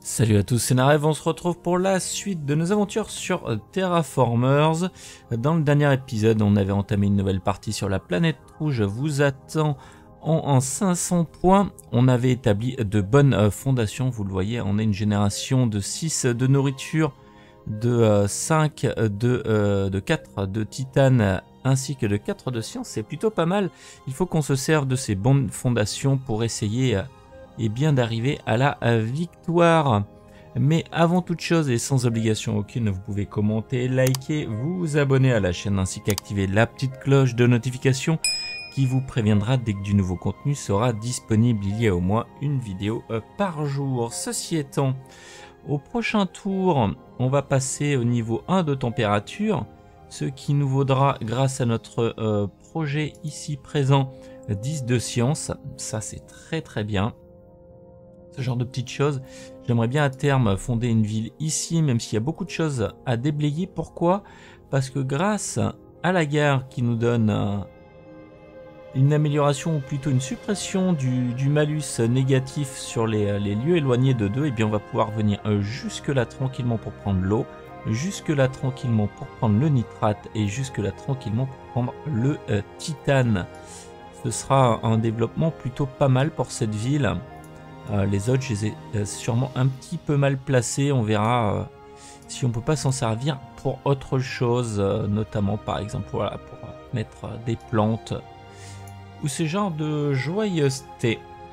Salut à tous, c'est Narev, on se retrouve pour la suite de nos aventures sur Terraformers. Dans le dernier épisode, on avait entamé une nouvelle partie sur la planète rouge, vous attend en 500 points. On avait établi de bonnes fondations, vous le voyez, on a une génération de 6 de nourriture, de 5 de 4 de titane ainsi que de 4 de science, c'est plutôt pas mal. Il faut qu'on se serve de ces bonnes fondations pour essayer et bien d'arriver à la victoire. Mais avant toute chose et sans obligation aucune, vous pouvez commenter, liker, vous abonner à la chaîne ainsi qu'activer la petite cloche de notification qui vous préviendra dès que du nouveau contenu sera disponible. Il y a au moins une vidéo par jour. Ceci étant, au prochain tour, on va passer au niveau 1 de température, ce qui nous vaudra, grâce à notre projet ici présent, 10 de science. Ça c'est très bien. Ce genre de petites choses. J'aimerais bien à terme fonder une ville ici, même s'il y a beaucoup de choses à déblayer. Pourquoi? Parce que grâce à la gare qui nous donne une amélioration ou plutôt une suppression du malus négatif sur les lieux éloignés de 2, et bien on va pouvoir venir jusque là tranquillement pour prendre l'eau, jusque là tranquillement pour prendre le nitrate et jusque là tranquillement pour prendre le titane. Ce sera un développement plutôt pas mal pour cette ville. Les autres, je les ai sûrement un petit peu mal placés. On verra si on peut pas s'en servir pour autre chose, notamment par exemple voilà, pour mettre des plantes ou ce genre de joyeuseté.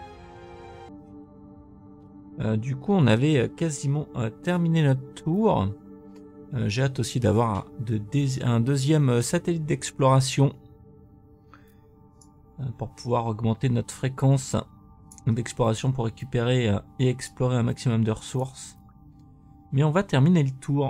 Du coup, on avait quasiment terminé notre tour. J'ai hâte aussi d'avoir un deuxième satellite d'exploration pour pouvoir augmenter notre fréquence d'exploration pour récupérer et explorer un maximum de ressources. Mais on va terminer le tour.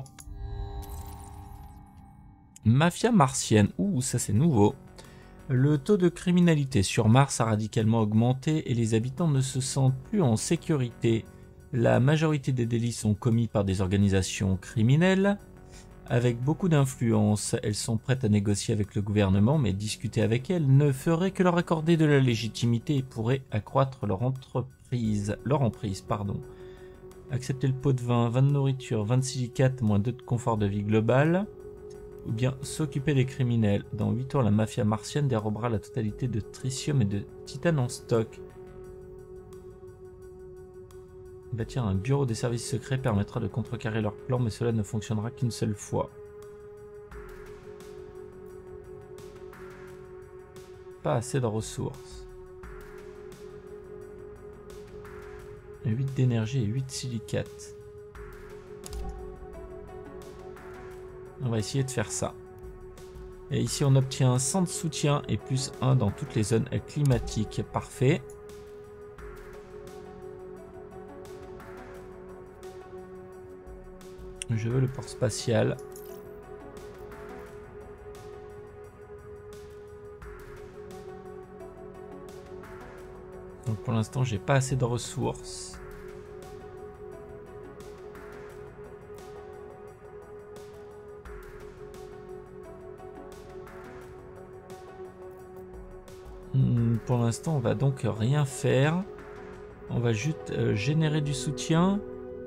Mafia martienne. Ouh, ça c'est nouveau. Le taux de criminalité sur Mars a radicalement augmenté et les habitants ne se sentent plus en sécurité. La majorité des délits sont commis par des organisations criminelles. Avec beaucoup d'influence, elles sont prêtes à négocier avec le gouvernement, mais discuter avec elles ne ferait que leur accorder de la légitimité et pourrait accroître leur emprise. Accepter le pot de vin, 20 de nourriture, 20 de silicate, moins 2 de confort de vie global. Ou bien s'occuper des criminels. Dans 8 ans, la mafia martienne dérobera la totalité de tritium et de titane en stock. Bâtir un bureau des services secrets permettra de contrecarrer leur plan, mais cela ne fonctionnera qu'une seule fois. Pas assez de ressources. 8 d'énergie et 8 de silicate. On va essayer de faire ça. Et ici on obtient 100 de soutien et plus 1 dans toutes les zones climatiques. Parfait. Je veux le port spatial. Donc pour l'instant j'ai pas assez de ressources. Pour l'instant on va donc rien faire. On va juste générer du soutien.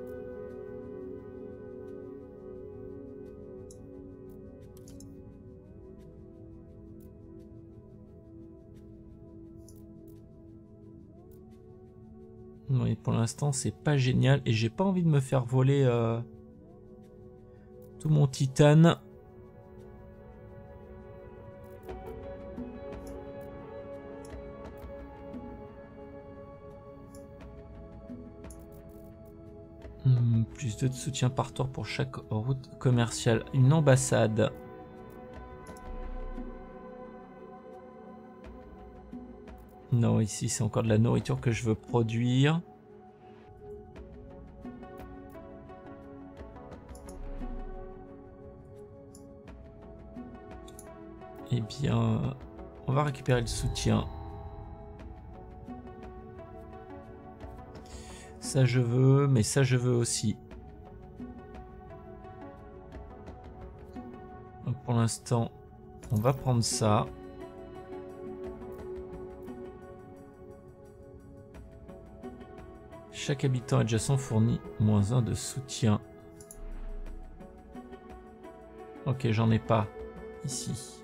Oui, pour l'instant c'est pas génial et j'ai pas envie de me faire voler tout mon titane. Plus 2 de soutien par tour pour chaque route commerciale. Une ambassade. Non, ici c'est encore de la nourriture que je veux produire. Eh bien, on va récupérer le soutien. Ça je veux, mais ça je veux aussi. Donc pour l'instant, on va prendre ça. Chaque habitant adjacent fournit -1 de soutien. Ok, j'en ai pas ici.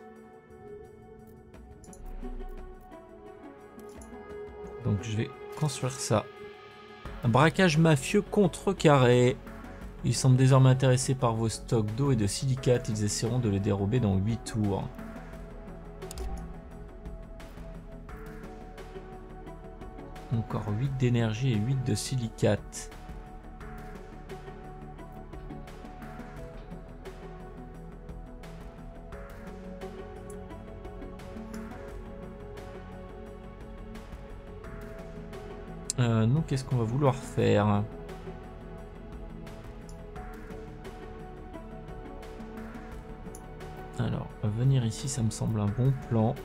Donc je vais construire ça. Un braquage mafieux contrecarré. Ils semblent désormais intéressés par vos stocks d'eau et de silicate. Ils essaieront de les dérober dans 8 tours. Encore 8 d'énergie et 8 de silicate. Nous, qu'est-ce qu'on va vouloir faire? Alors, venir ici, ça me semble un bon plan.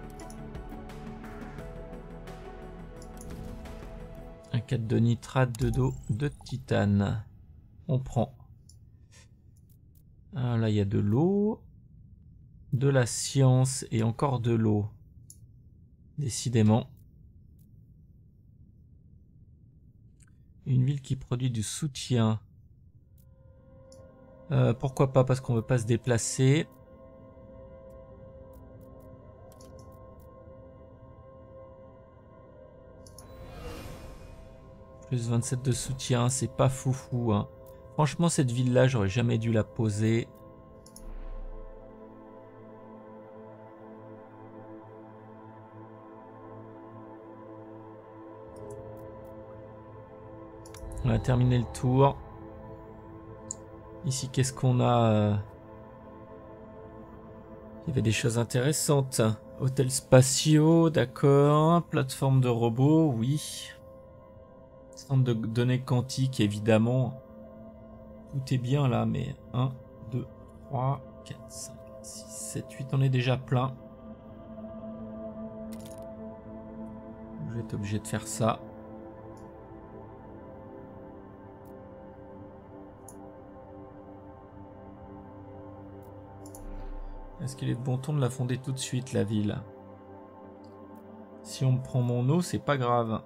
Un 4 de nitrate d'eau de titane. On prend. Ah, là, il y a de l'eau, de la science et encore de l'eau. Décidément. Une ville qui produit du soutien. Pourquoi pas, parce qu'on veut pas se déplacer. Plus 27 de soutien, c'est pas foufou, hein. Franchement, cette ville-là, j'aurais jamais dû la poser. On a terminé le tour. Ici, qu'est-ce qu'on a? Il y avait des choses intéressantes. Hôtels spatiaux, d'accord. Plateforme de robots, oui. Centre de données quantiques, évidemment. Tout est bien là, mais 1, 2, 3, 4, 5, 6, 7, 8, on est déjà plein. Je vais être obligé de faire ça. Est-ce qu'il est de bon ton de la fonder tout de suite, la ville? Si on me prend mon eau, c'est pas grave.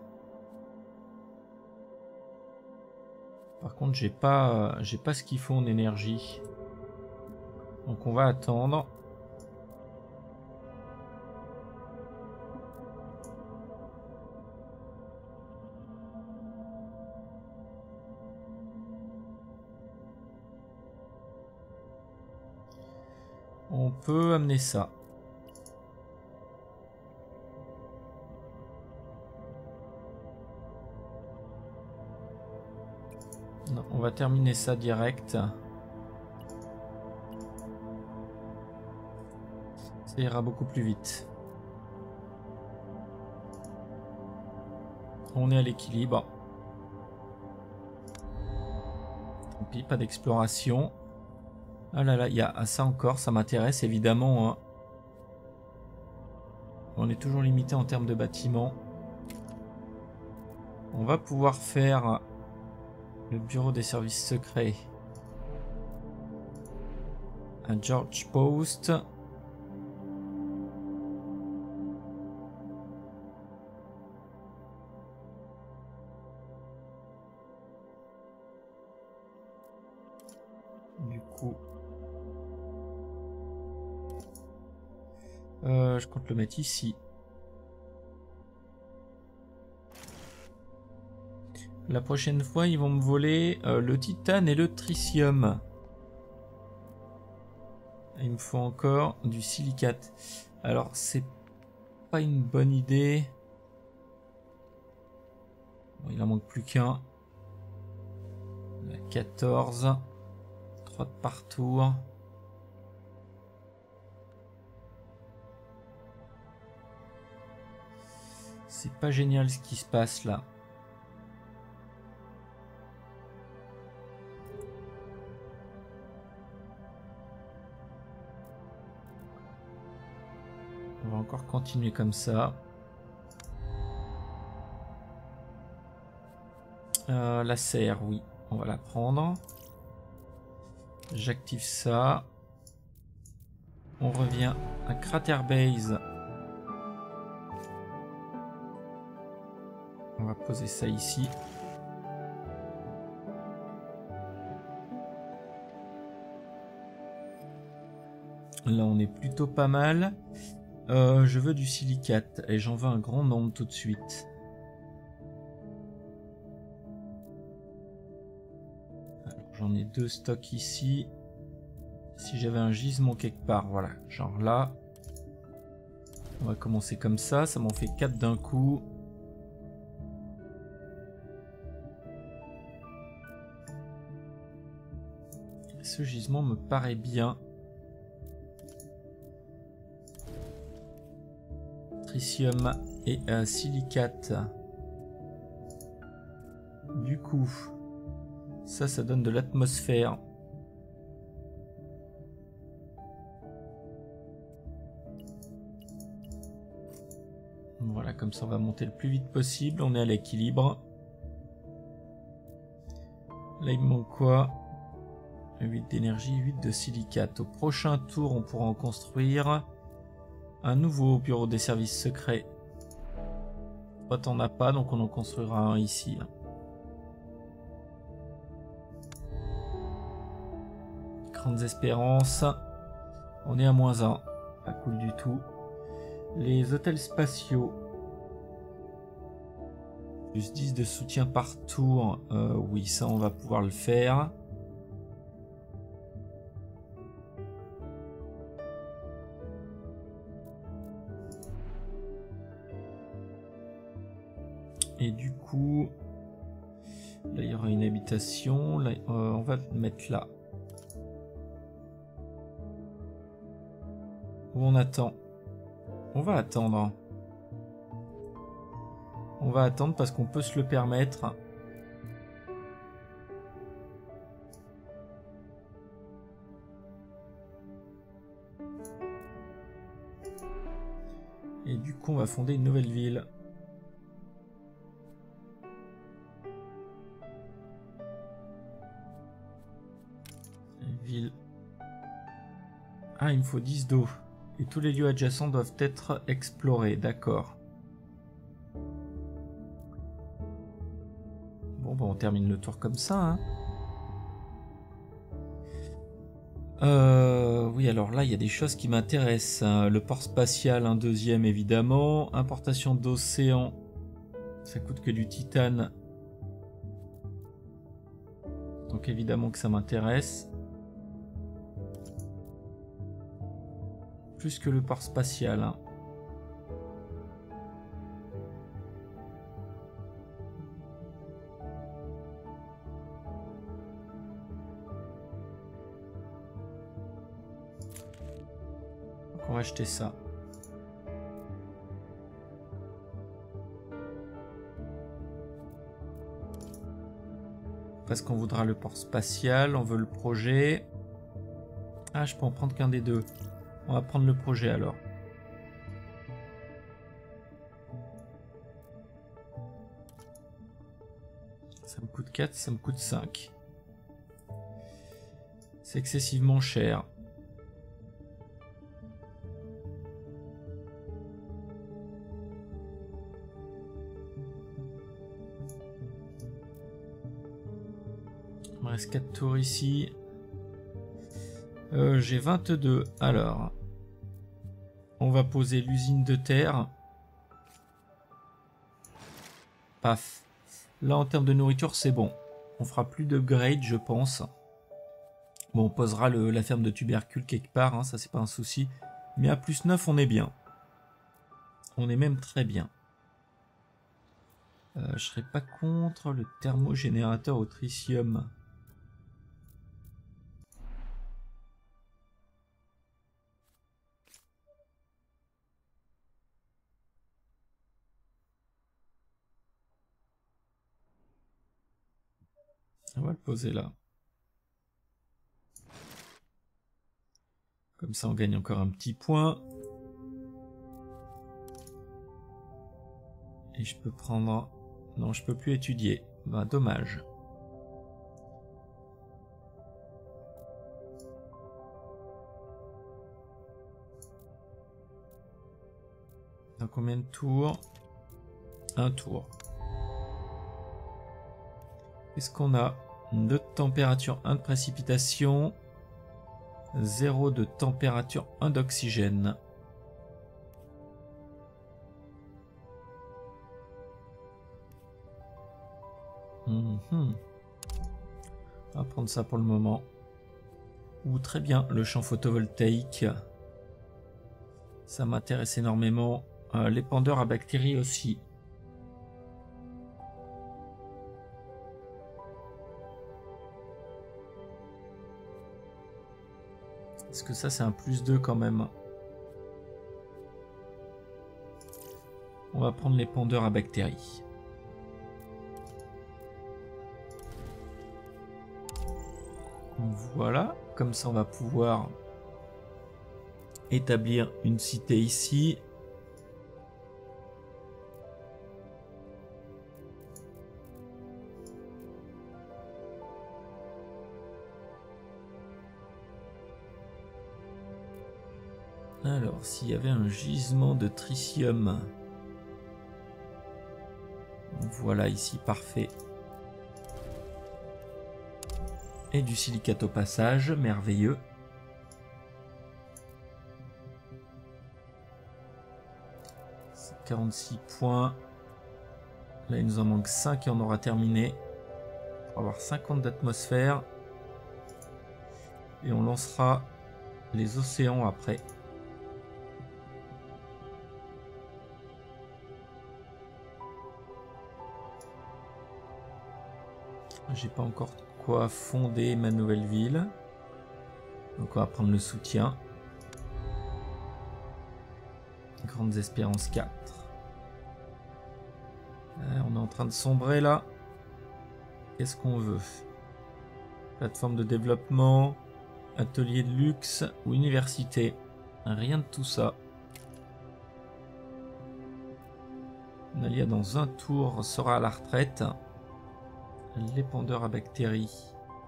Par contre, j'ai pas ce qu'il faut en énergie. Donc on va attendre. On peut amener ça. Non, on va terminer ça direct. Ça ira beaucoup plus vite. On est à l'équilibre. Tant pis, pas d'exploration. Ah là là, il y a ça encore, ça m'intéresse évidemment, hein. On est toujours limité en termes de bâtiments. On va pouvoir faire le bureau des services secrets à George Post. Du coup, je compte le mettre ici. La prochaine fois, ils vont me voler le titane et le tritium. Il me faut encore du silicate. Alors, c'est pas une bonne idée. Bon, il en manque plus qu'un. 14. 3 par tour. C'est pas génial ce qui se passe là. On va encore continuer comme ça. La serre, oui, on va la prendre. J'active ça. On revient à Crater Base. On va poser ça ici. Là, on est plutôt pas mal. Je veux du silicate et j'en veux un grand nombre tout de suite. Alors, j'en ai 2 stocks ici. Si j'avais un gisement quelque part, voilà, genre là. On va commencer comme ça m'en fait 4 d'un coup. Ce gisement me paraît bien. Tritium et silicate. Du coup, ça donne de l'atmosphère. Voilà, comme ça on va monter le plus vite possible. On est à l'équilibre. Là il me manque quoi? 8 d'énergie, 8 de silicate. Au prochain tour, on pourra en construire un nouveau bureau des services secrets. Toi, t'en as pas, donc on en construira un ici. Grandes espérances. On est à -1. Pas cool du tout. Les hôtels spatiaux. Plus 10 de soutien par tour. Oui, ça, on va pouvoir le faire. Et du coup, là il y aura une habitation. Là, on va le mettre là. Où on attend. On va attendre. On va attendre parce qu'on peut se le permettre. Et du coup, on va fonder une nouvelle ville. Ville. Ah, il me faut 10 d'eau. Et tous les lieux adjacents doivent être explorés, d'accord. Bon, bah on termine le tour comme ça. Hein. Oui, alors là, il y a des choses qui m'intéressent. Hein. Le port spatial, un deuxième évidemment. Importation d'océan. Ça coûte que du titane. Donc évidemment que ça m'intéresse. Plus que le port spatial. Hein. Donc on va acheter ça. Parce qu'on voudra le port spatial, on veut le projet. Ah, je peux en prendre qu'un des deux. On va prendre le projet alors. Ça me coûte 4, ça me coûte 5. C'est excessivement cher. Il me reste 4 tours ici. J'ai 22. Alors, on va poser l'usine de terre. Paf. Là, en termes de nourriture, c'est bon. On fera plus d'upgrade, je pense. Bon, on posera la ferme de tubercules quelque part, hein, ça c'est pas un souci. Mais à plus 9, on est bien. On est même très bien. Je serais pas contre le thermogénérateur au tritium. On va le poser là. Comme ça, on gagne encore un petit point. Et je peux prendre... Non, je peux plus étudier. Ben, dommage. Dans combien de tours? Un tour. Qu'est-ce qu'on a? 2 de température, 1 de précipitation. 0 de température, 1 d'oxygène. On va prendre ça pour le moment. Ou très bien, le champ photovoltaïque. Ça m'intéresse énormément. L'épandeur à bactéries aussi. Est-ce que ça c'est un +2 quand même? On va prendre l'épandeur à bactéries. Voilà, comme ça on va pouvoir établir une cité ici. Alors, s'il y avait un gisement de tritium. Voilà, ici, parfait. Et du silicate au passage, merveilleux. C'est 46 points. Là, il nous en manque 5 et on aura terminé. On va avoir 50 d'atmosphère. Et on lancera les océans après. J'ai pas encore quoi fonder ma nouvelle ville. Donc on va prendre le soutien. Grandes Espérances 4. On est en train de sombrer là. Qu'est-ce qu'on veut? Plateforme de développement, atelier de luxe ou université? Rien de tout ça. Nalia dans un tour sera à la retraite. L'épandeur à bactéries.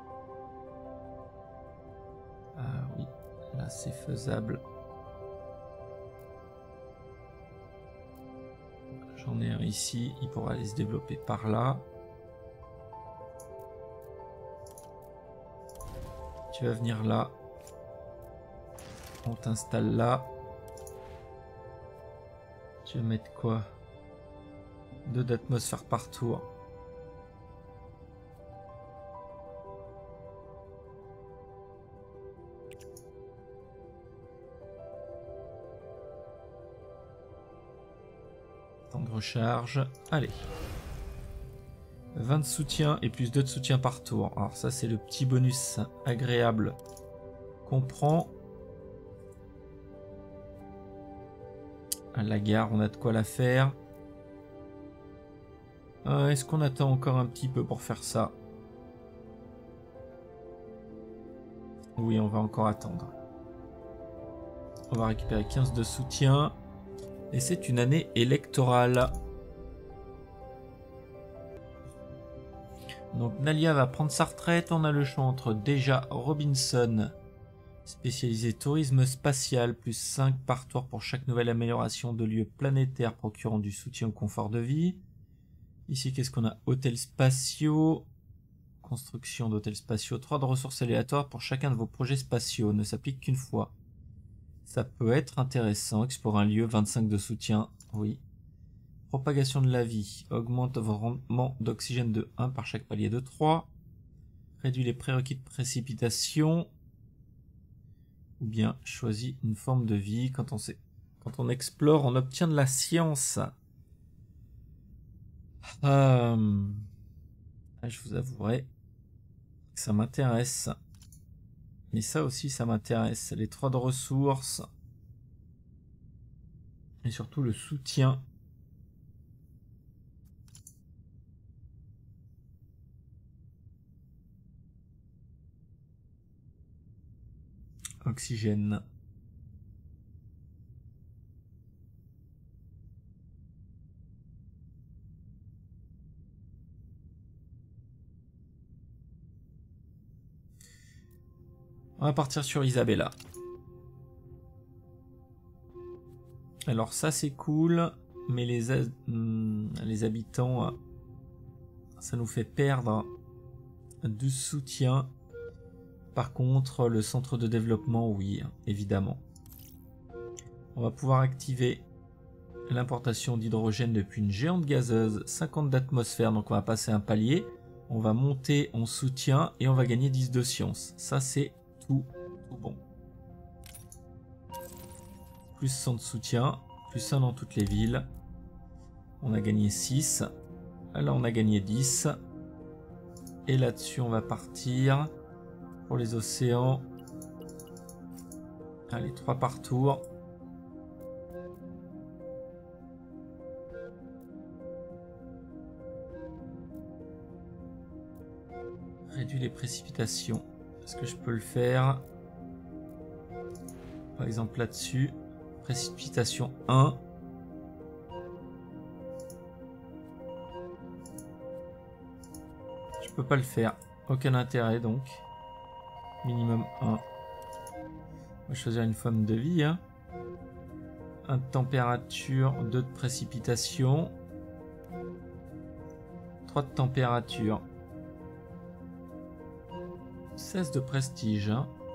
Ah oui, là c'est faisable. J'en ai un ici, il pourra aller se développer par là. Tu vas venir là. On t'installe là. Tu vas mettre quoi? 2 d'atmosphère par tour. Temps de recharge. Allez. 20 de soutien et plus 2 de soutien par tour. Alors ça c'est le petit bonus agréable qu'on prend. À la gare, on a de quoi la faire. Est-ce qu'on attend encore un petit peu pour faire ça? Oui, on va encore attendre. On va récupérer 15 de soutien. Et c'est une année électorale. Donc Nalia va prendre sa retraite. On a le choix entre déjà Robinson, spécialisé tourisme spatial, plus 5 par tour pour chaque nouvelle amélioration de lieux planétaires procurant du soutien au confort de vie. Ici, qu'est-ce qu'on a? Hôtels spatiaux. Construction d'hôtels spatiaux. 3 de ressources aléatoires pour chacun de vos projets spatiaux. Ne s'applique qu'une fois. Ça peut être intéressant. Explorer un lieu. 25 de soutien. Oui. Propagation de la vie. Augmente votre rendement d'oxygène de 1 par chaque palier de 3. Réduit les prérequis de précipitation. Ou bien choisit une forme de vie. Quand on explore, on obtient de la science. Je vous avouerai que ça m'intéresse. Mais ça aussi, ça m'intéresse. Les 3 de ressources. Et surtout le soutien. Oxygène. On va partir sur Isabella. Alors ça c'est cool, mais les habitants, ça nous fait perdre du soutien. Par contre, le centre de développement, oui, évidemment. On va pouvoir activer l'importation d'hydrogène depuis une géante gazeuse, 50 d'atmosphère, donc on va passer un palier. On va monter en soutien et on va gagner 10 de science. Ça, c'est tout bon. Plus 100 de soutien, plus 1 dans toutes les villes. On a gagné 6. Là, on a gagné 10. Et là-dessus, on va partir pour les océans. Allez, 3 par tour. Réduire les précipitations. Est-ce que je peux le faire? Par exemple, là-dessus. Précipitation 1. Je peux pas le faire. Aucun intérêt donc. Minimum 1. On va choisir une forme de vie. 1 de température, 2 de précipitation. 3 de température. 16 de prestige.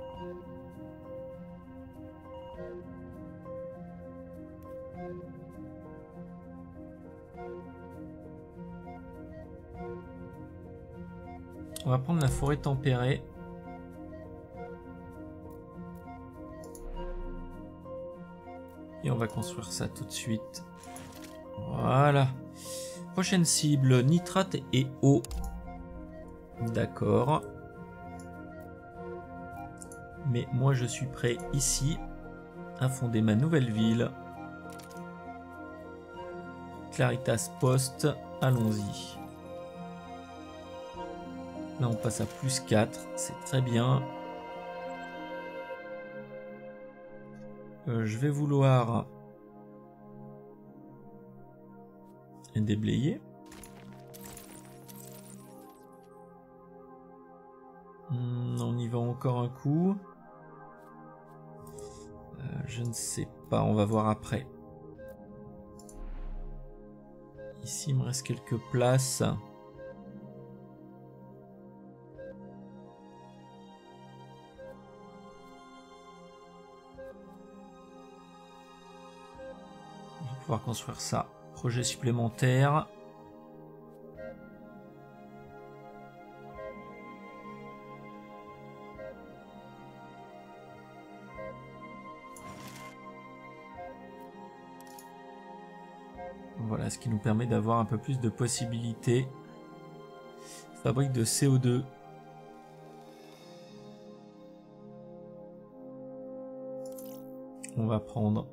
On va prendre la forêt tempérée. Et on va construire ça tout de suite. Voilà. Prochaine cible, nitrate et eau. D'accord. Mais moi je suis prêt ici à fonder ma nouvelle ville. Claritas Post, allons-y. Là on passe à plus 4, c'est très bien. Je vais vouloir déblayer. On y va encore un coup. Je ne sais pas, on va voir après. Ici il me reste quelques places. Pouvoir construire ça. Projet supplémentaire. Voilà, ce qui nous permet d'avoir un peu plus de possibilités. Fabrique de CO2. On va prendre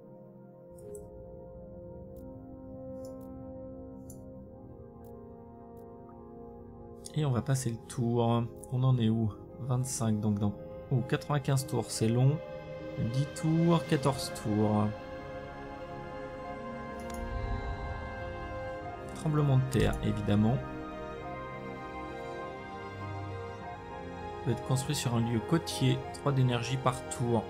et on va passer le tour. On en est où? 25, donc dans 95 tours, c'est long. 10 tours, 14 tours. Tremblement de terre, évidemment. Peut être construit sur un lieu côtier. 3 d'énergie par tour.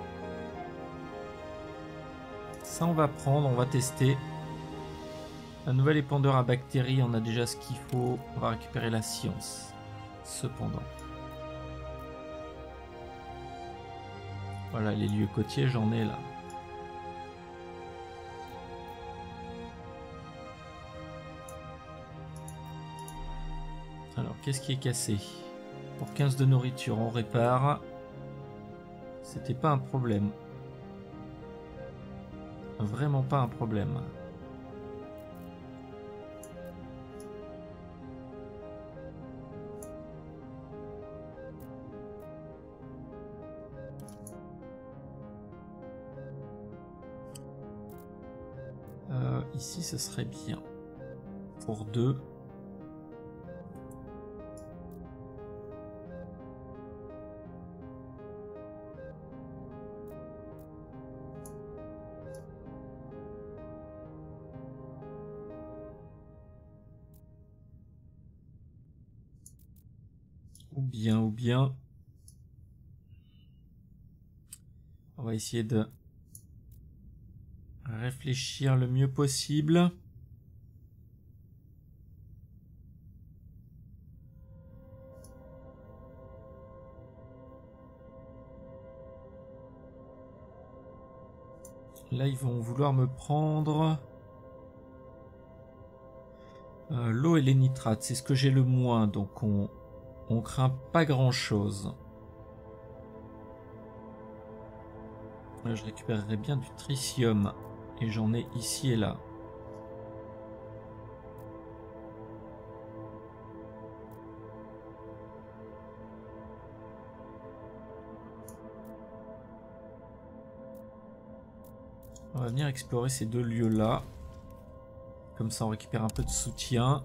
Ça, on va prendre, on va tester. Un nouvel épandeur à bactéries, on a déjà ce qu'il faut. On va récupérer la science. Cependant. Voilà, les lieux côtiers, j'en ai là. Alors, qu'est-ce qui est cassé? Pour 15 de nourriture, on répare. C'était pas un problème. Vraiment pas un problème. Ici, ce serait bien. Pour 2. Ou bien. On va essayer de réfléchir le mieux possible. Là, ils vont vouloir me prendre l'eau et les nitrates. C'est ce que j'ai le moins, donc on craint pas grand-chose. Là, je récupérerai bien du tritium. Et j'en ai ici et là. On va venir explorer ces deux lieux-là. Comme ça, on récupère un peu de soutien.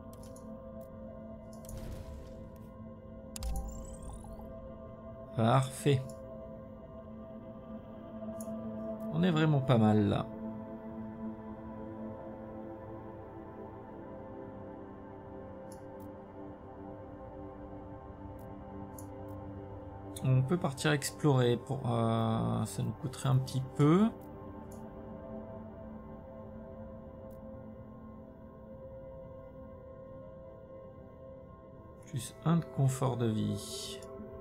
Parfait. On est vraiment pas mal là. On peut partir explorer. Pour, ça nous coûterait un petit peu. Plus 1 de confort de vie.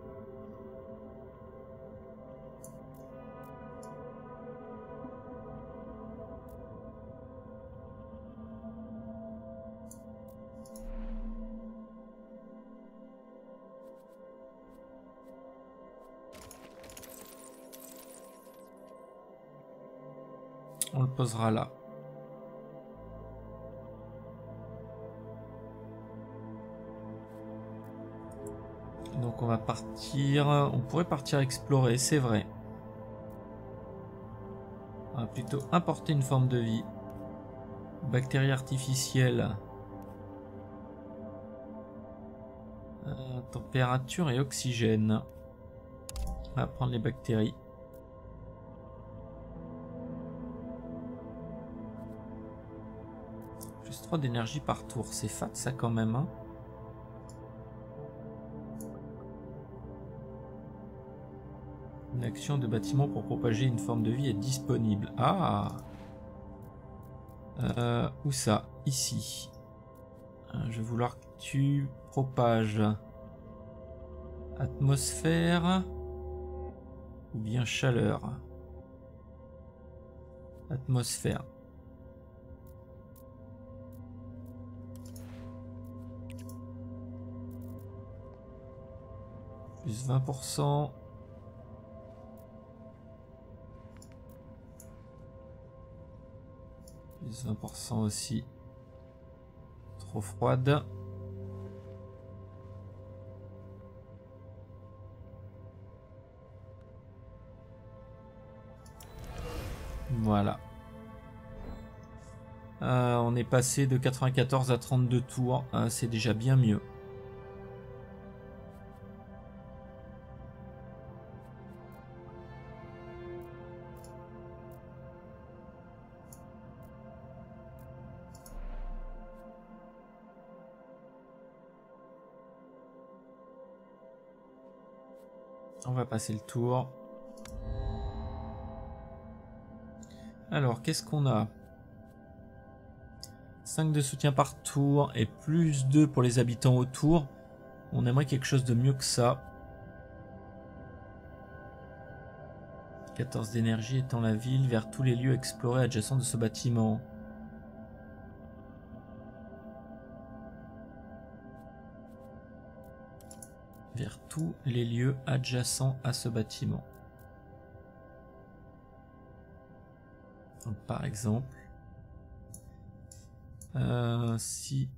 On le posera là. Donc on va partir... On pourrait partir explorer, c'est vrai. On va plutôt importer une forme de vie. Bactéries artificielles. Température et oxygène. On va prendre les bactéries. Plus 3 d'énergie par tour. C'est fat ça quand même, hein. Une action de bâtiment pour propager une forme de vie est disponible. Ah, où ça? Ici. Je vais vouloir que tu propages atmosphère ou bien chaleur. Atmosphère. Plus 20%. Plus 20% aussi. Trop froide. Voilà. On est passé de 94 à 32 tours. C'est déjà bien mieux. On va passer le tour. Alors, qu'est-ce qu'on a? 5 de soutien par tour et plus 2 pour les habitants autour. On aimerait quelque chose de mieux que ça. 14 d'énergie étend la ville vers tous les lieux explorés adjacents de ce bâtiment. Vers tous les lieux adjacents à ce bâtiment. Donc, par exemple, si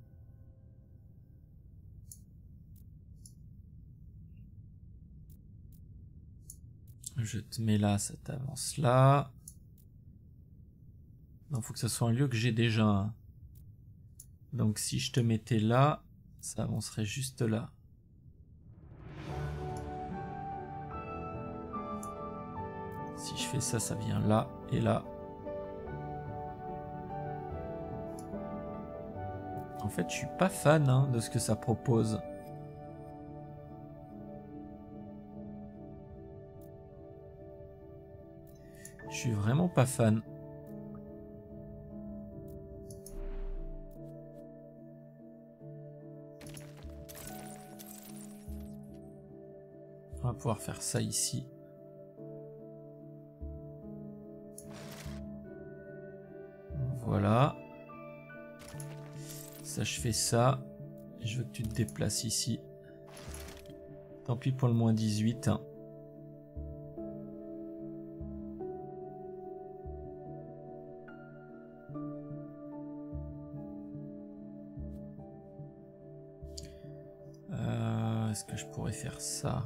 je te mets là, ça t'avance là. Non, faut que ce soit un lieu que j'ai déjà. Hein. Donc si je te mettais là, ça avancerait juste là. Si je fais ça, ça vient là et là. En fait, je suis pas fan hein, de ce que ça propose. Je suis vraiment pas fan. On va pouvoir faire ça ici. Voilà. Ça, je fais ça. Je veux que tu te déplaces ici. Tant pis pour le moins 18. Est-ce que je pourrais faire ça?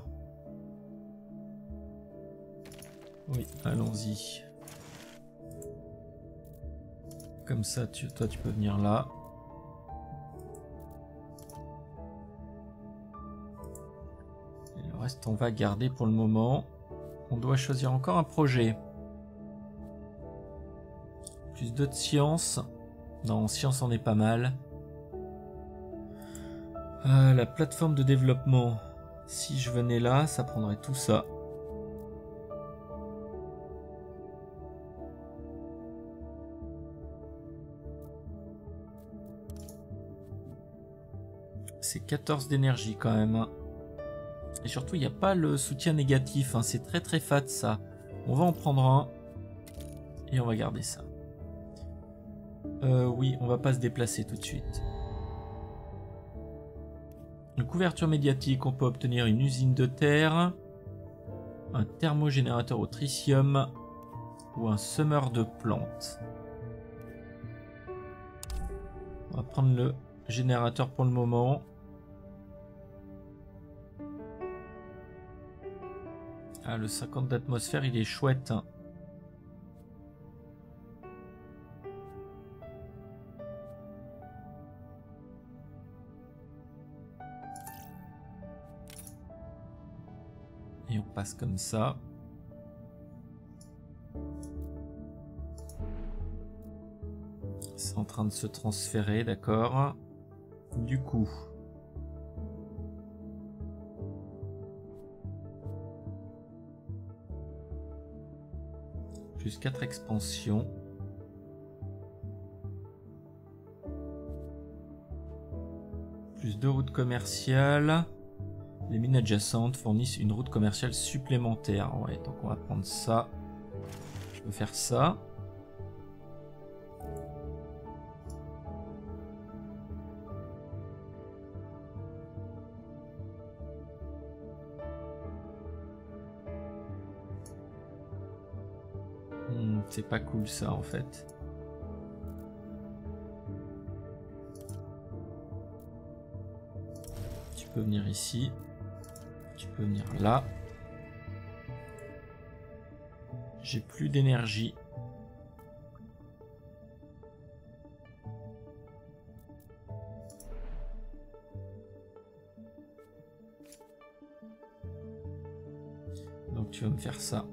Oui, allons-y. Comme ça, toi, tu peux venir là. Et le reste, on va garder pour le moment. On doit choisir encore un projet. Plus 2 de science. Non, science, on est pas mal. La plateforme de développement. Si je venais là, ça prendrait tout ça. C'est 14 d'énergie quand même. Et surtout, il n'y a pas le soutien négatif. Hein. C'est très très fat ça. On va en prendre un. Et on va garder ça. Oui, on va pas se déplacer tout de suite. Une couverture médiatique, on peut obtenir une usine de terre, un thermogénérateur au tritium ou un semeur de plantes. On va prendre le générateur pour le moment. Ah, le 50 d'atmosphère, il est chouette. Et on passe comme ça. C'est en train de se transférer, d'accord. Du coup. Plus 4 expansions. Plus 2 routes commerciales. Les mines adjacentes fournissent une route commerciale supplémentaire. Ouais, donc on va prendre ça. Je peux faire ça. C'est pas cool ça en fait. Tu peux venir ici. Tu peux venir là. J'ai plus d'énergie. Donc tu vas me faire ça.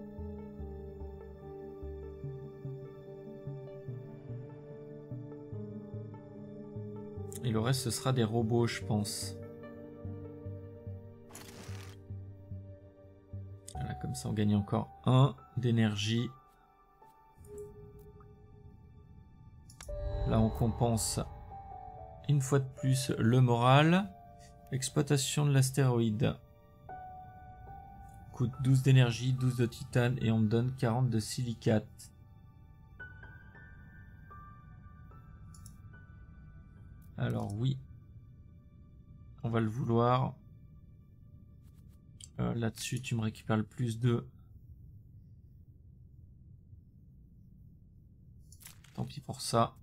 Et le reste ce sera des robots je pense. Comme ça on gagne encore 1 d'énergie. Là on compense une fois de plus le moral. Exploitation de l'astéroïde. Coûte 12 d'énergie, 12 de titane et on me donne 40 de silicate. Alors oui. On va le vouloir. Là-dessus, tu me récupères le plus de. Tant pis pour ça.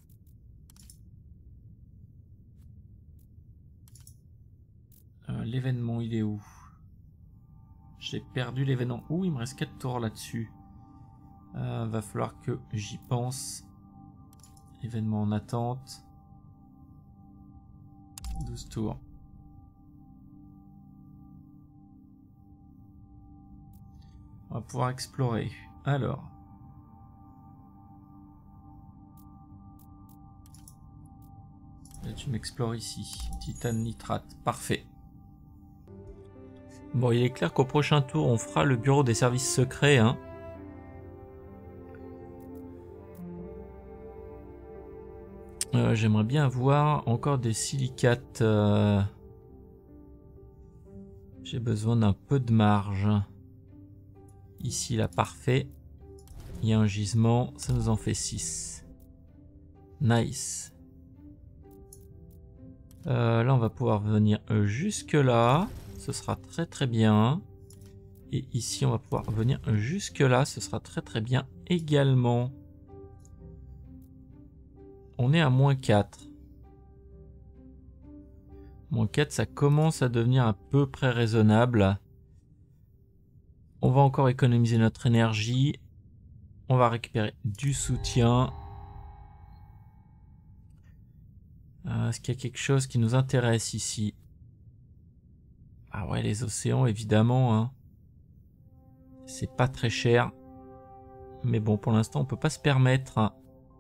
L'événement, il est où? J'ai perdu l'événement. Ouh, il me reste 4 tours là-dessus. Va falloir que j'y pense. Événement en attente. 12 tours. On va pouvoir explorer. Alors. Là, tu m'explores ici. Titane nitrate. Parfait. Bon, il est clair qu'au prochain tour, on fera le bureau des services secrets. Hein. J'aimerais bien avoir encore des silicates. J'ai besoin d'un peu de marge. Ici, là, parfait. Il y a un gisement, ça nous en fait 6. Nice. Là, on va pouvoir venir jusque là. Ce sera très très bien. Et ici, on va pouvoir venir jusque là. Ce sera très très bien également. On est à -4. -4, ça commence à devenir à peu près raisonnable. On va encore économiser notre énergie. On va récupérer du soutien. Est-ce qu'il y a quelque chose qui nous intéresse ici? Ah ouais, les océans, évidemment. Hein. C'est pas très cher. Mais bon, pour l'instant, on peut pas se permettre. Hein.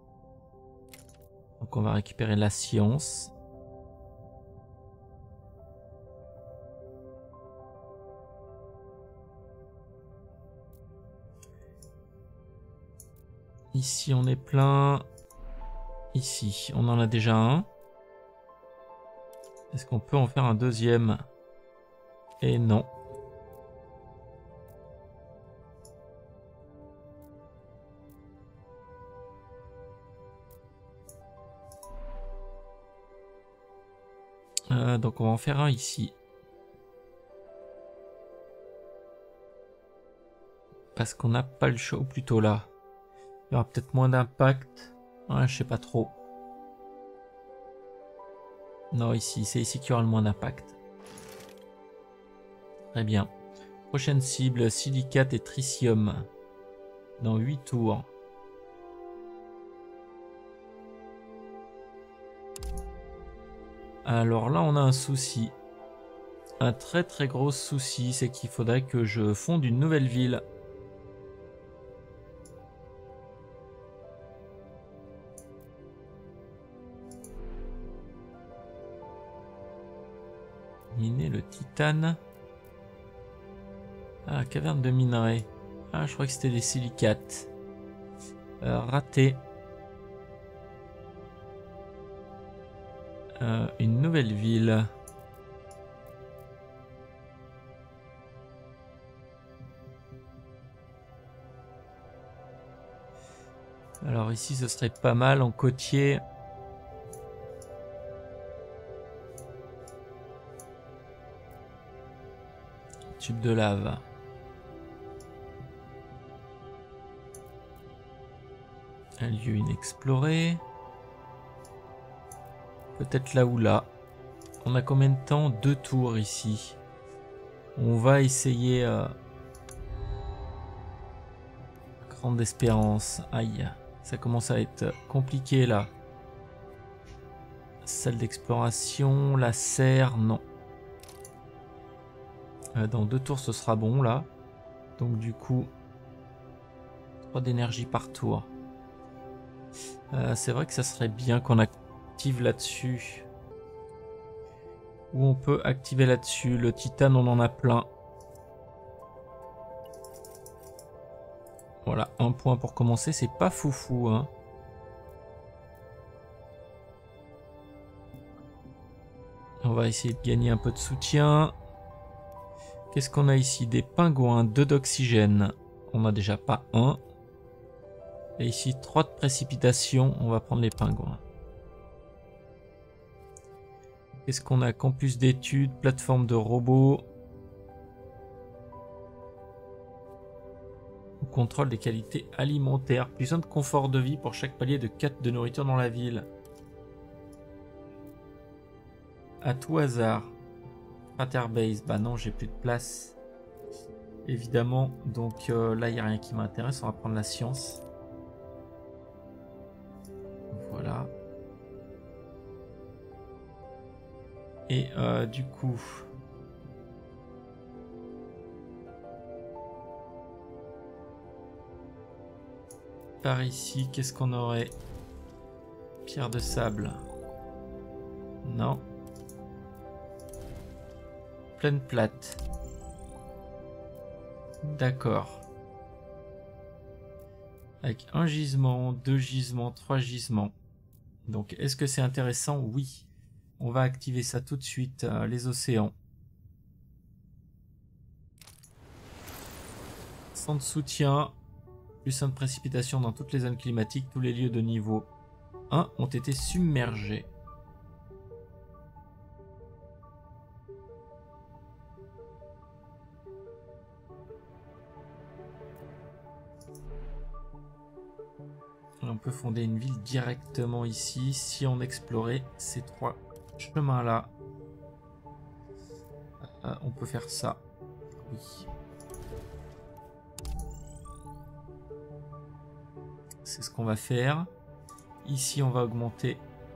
Donc on va récupérer la science. Ici, on est plein. Ici, on en a déjà un. Est-ce qu'on peut en faire un deuxième? Et non. Donc on va en faire un ici. Parce qu'on n'a pas le choix, ou plutôt là. Il y aura peut-être moins d'impact. Ouais, je sais pas trop. Non, ici, c'est ici qu'il y aura le moins d'impact. Très bien. Prochaine cible, silicate et tritium. Dans 8 tours. Alors là, on a un souci. Un très très gros souci, c'est qu'il faudrait que je fonde une nouvelle ville. Miner le titane. Ah, caverne de minerais. Ah, je crois que c'était des silicates. Raté. Une nouvelle ville. Alors ici, ce serait pas mal en côtier. Tube de lave. Un lieu inexploré. Peut-être là ou là. On a combien de temps? 2 tours ici. On va essayer... Grande espérance. Aïe. Ça commence à être compliqué là. Salle d'exploration. La serre. Non. Dans 2 tours ce sera bon là. Donc du coup... 3 d'énergie par tour. C'est vrai que ça serait bien qu'on active là-dessus. Où on peut activer là-dessus. Le titane, on en a plein. Voilà, un point pour commencer. C'est pas foufou, hein. On va essayer de gagner un peu de soutien. Qu'est-ce qu'on a ici? Des pingouins, 2 d'oxygène. On n'a déjà pas un. Et ici, 3 de précipitation. On va prendre les pingouins. Qu'est-ce qu'on a? Campus d'études, plateforme de robots. Contrôle des qualités alimentaires. Plus 1 de confort de vie pour chaque palier de 4 de nourriture dans la ville. À tout hasard. Craterbase. Bah non, j'ai plus de place. Évidemment. Donc là, il n'y a rien qui m'intéresse. On va prendre la science. Voilà. Et du coup... Par ici, qu'est-ce qu'on aurait? Pierre de sable. Non. Plaine plate. D'accord. Avec 1 gisement, 2 gisements, 3 gisements. Donc, est-ce que c'est intéressant? Oui. On va activer ça tout de suite, les océans. Centre de soutien. Plus 1 de précipitation dans toutes les zones climatiques, tous les lieux de niveau. 1 ont été submergés. On peut fonder une ville directement ici si on explorait ces 3 chemins-là. On peut faire ça. Oui. C'est ce qu'on va faire. Ici, on va augmenter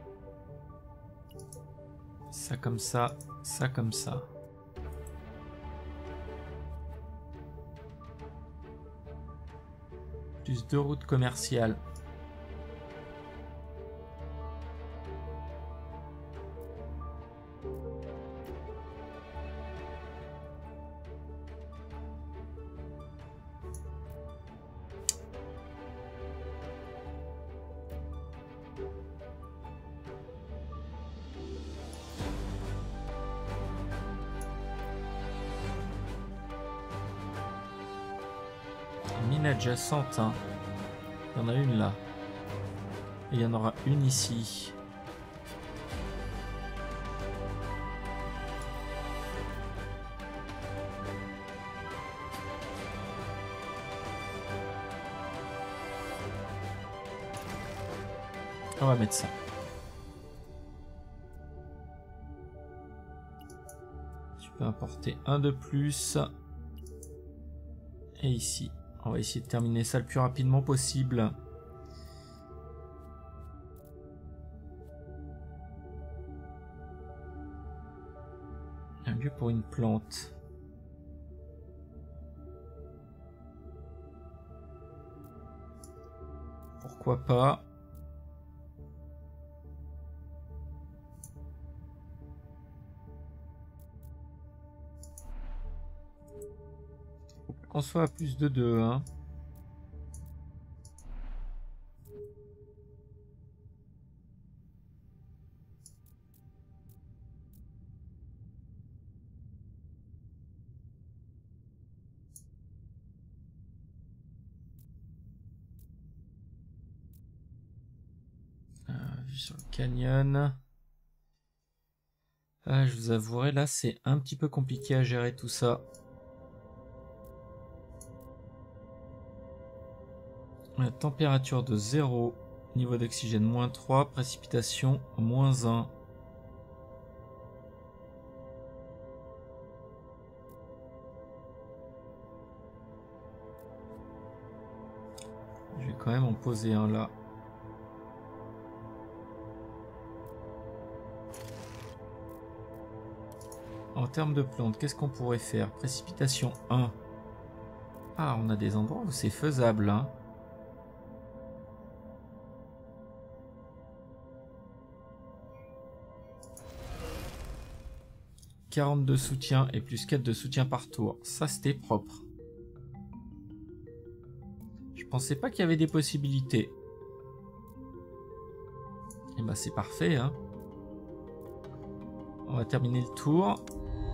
ça comme ça, ça comme ça. Plus 2 routes commerciales. Mine adjacente, hein. Il y en a une là. Et il y en aura une ici. On va mettre ça. Tu peux importer un de plus. Et ici. On va essayer de terminer ça le plus rapidement possible. Un lieu pour une plante. Pourquoi pas? On soit à plus de 2, hein. Vue sur le canyon. Ah, je vous avouerai, là, c'est un petit peu compliqué à gérer tout ça. La température de 0, niveau d'oxygène moins 3, précipitation moins 1. Je vais quand même en poser un là. En termes de plantes, qu'est-ce qu'on pourrait faire? Précipitation 1. Ah, on a des endroits où c'est faisable, hein. « 40 de soutien et plus 4 de soutien par tour. » Ça, c'était propre. Je pensais pas qu'il y avait des possibilités. Et bah, c'est parfait, hein. On va terminer le tour.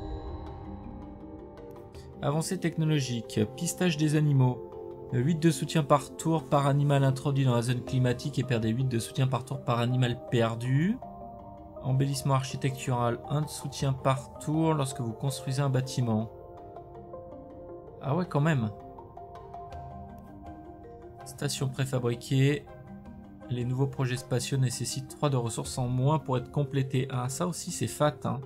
Avancée technologique. Pistage des animaux. 8 de soutien par tour par animal introduit dans la zone climatique et perdez 8 de soutien par tour par animal perdu. Embellissement architectural, 1 de soutien par tour lorsque vous construisez un bâtiment. Ah ouais, quand même. Station préfabriquée. Les nouveaux projets spatiaux nécessitent 3 de ressources en moins pour être complétés. Ah, ça aussi c'est fat, hein.